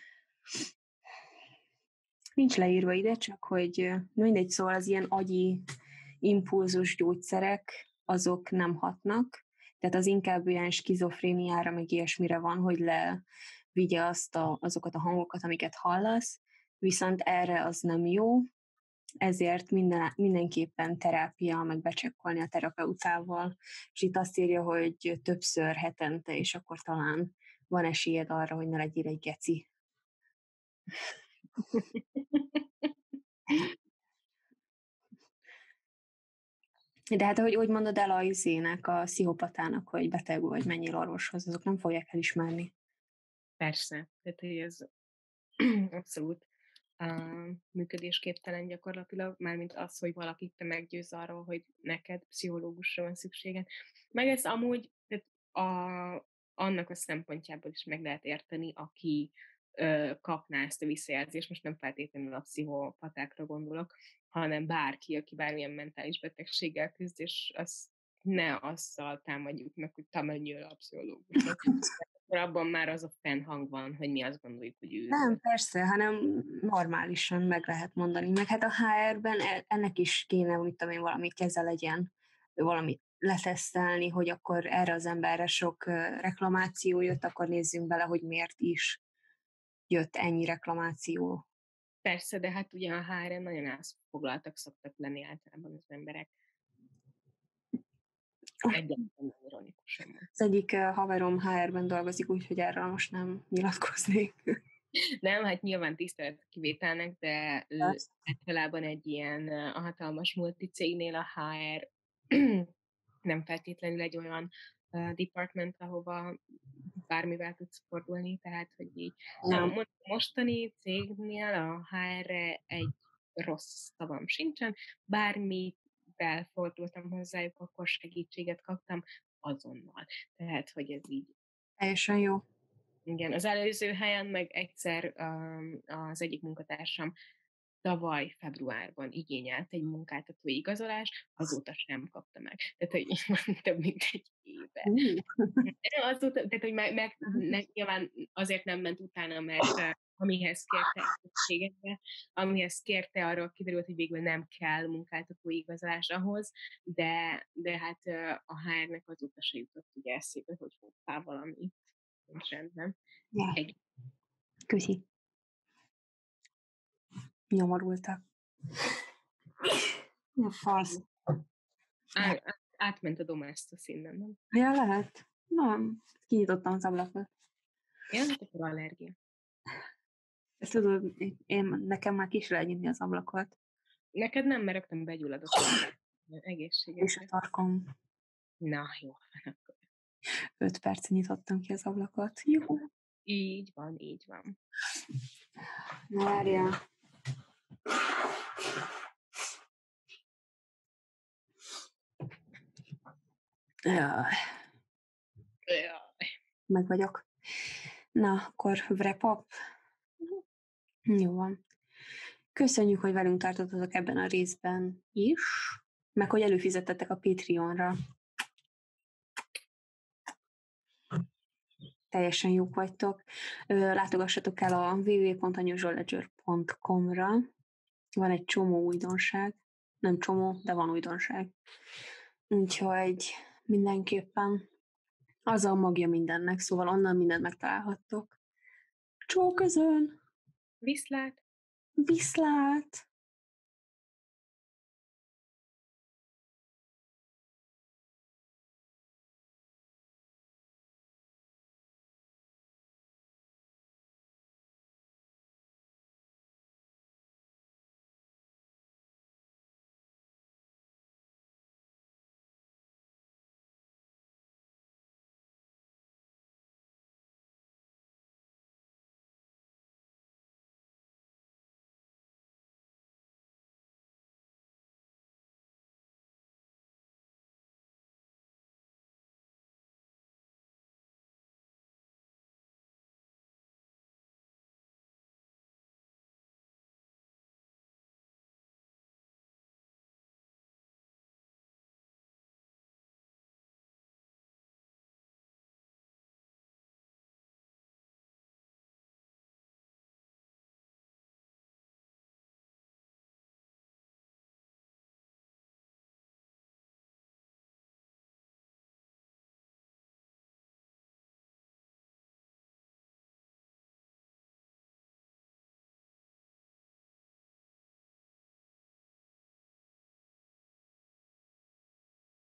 Nincs leírva ide, csak hogy uh, mindegy, szóval az ilyen agyi impulzus gyógyszerek, azok nem hatnak, tehát az inkább ilyen skizofréniára, meg ilyesmire van, hogy levigye azt a, azokat a hangokat, amiket hallasz, viszont erre az nem jó, ezért minden, mindenképpen terápia, meg becsekkolni a terapeutával, és itt azt írja, hogy többször hetente, és akkor talán van esélyed arra, hogy ne legyél egy geci. De hát ahogy úgy mondod el a izének, a pszichopatának, hogy beteg vagy, menjél orvoshoz, azok nem fogják elismerni. Persze, tehát hogy ez abszolút uh, működésképtelen gyakorlatilag, mármint az, hogy valakit te meggyőz arról, hogy neked pszichológusra van szükséged. Meg ezt amúgy tehát a, annak a szempontjából is meg lehet érteni, aki ö, kapná ezt a visszajelzést, most nem feltétlenül a pszichopatákra gondolok, hanem bárki, aki bármilyen mentális betegséggel küzd, és azt ne azzal támadjuk meg, hogy te menjél a pszichológushoz. abban már az a fennhang van, hogy mi azt gondoljuk, hogy ő. Nem, persze, hanem normálisan meg lehet mondani. Meg hát a há er-ben e- ennek is kéne, mit tudom én, valami keze legyen, valamit letesztelni, hogy akkor erre az emberre sok ö, reklamáció jött, akkor nézzünk bele, hogy miért is jött ennyi reklamáció. Persze, de hát ugye a há er-en nagyon elfoglaltak szoktak lenni általában az emberek. Egyáltalán nem ironikusan mondom. Az egyik ö, haverom há er-ben dolgozik, úgyhogy erről most nem nyilatkoznék. Nem, hát nyilván tisztelet kivételnek, de ő Persze. általában egy ilyen ö, a hatalmas multicégnél a há er nem feltétlenül egy olyan uh, department, ahova bármivel tudsz fordulni, tehát hogy így nem, Nem. mo- mostani cégnél a há er-re egy rossz szavam sincsen, bármivel fordultam hozzájuk, akkor segítséget kaptam azonnal. Tehát, hogy ez így. Teljesen jó. Igen, az előző helyen meg egyszer um, az egyik munkatársam tavaly februárban igényelt egy munkáltatói igazolást, azóta sem kapta meg. Tehát, hogy több mint egy éve. Uh. Azóta, tehát, hogy meg, meg ne, nyilván azért nem ment utána, mert uh, amihez kérte egységekbe, amihez kérte, arról kiderült, hogy végül nem kell munkáltatói igazolás ahhoz, de, de hát uh, a há er-nek azóta se jutott ugye eszébe, hogy hoppá valami nincs rendben. Ja. Egy Köszi. Nyomorultak. Ja, fasz. Á, á- átment a domestos innen, nem? Ja, lehet. Nem. Kinyitottam az ablakot. Ja, hát akkor allergia. Ezt tudod, én, nekem már ki se lehet nyitni az ablakot. Neked nem, mert rögtön begyulladott a És a egészségedre. tarkom. Na, jó, van akkor. Öt percig nyitottam ki az ablakot. Jó. Így van, így van. Na, várjál. Jaj, Jaj. meg vagyok. Na, akkor wrap up. Jó van. Köszönjük, hogy velünk tartottatok ebben a részben is, meg hogy előfizettetek a Patreonra. Teljesen jók vagytok. Ö, Látogassatok el a double-u double-u double-u pont unusualledger pont com-ra. Van egy csomó újdonság. Nem csomó, de van újdonság. Úgyhogy mindenképpen az a magja mindennek, szóval onnan mindent megtalálhattok. Csó közön! Viszlát! Viszlát!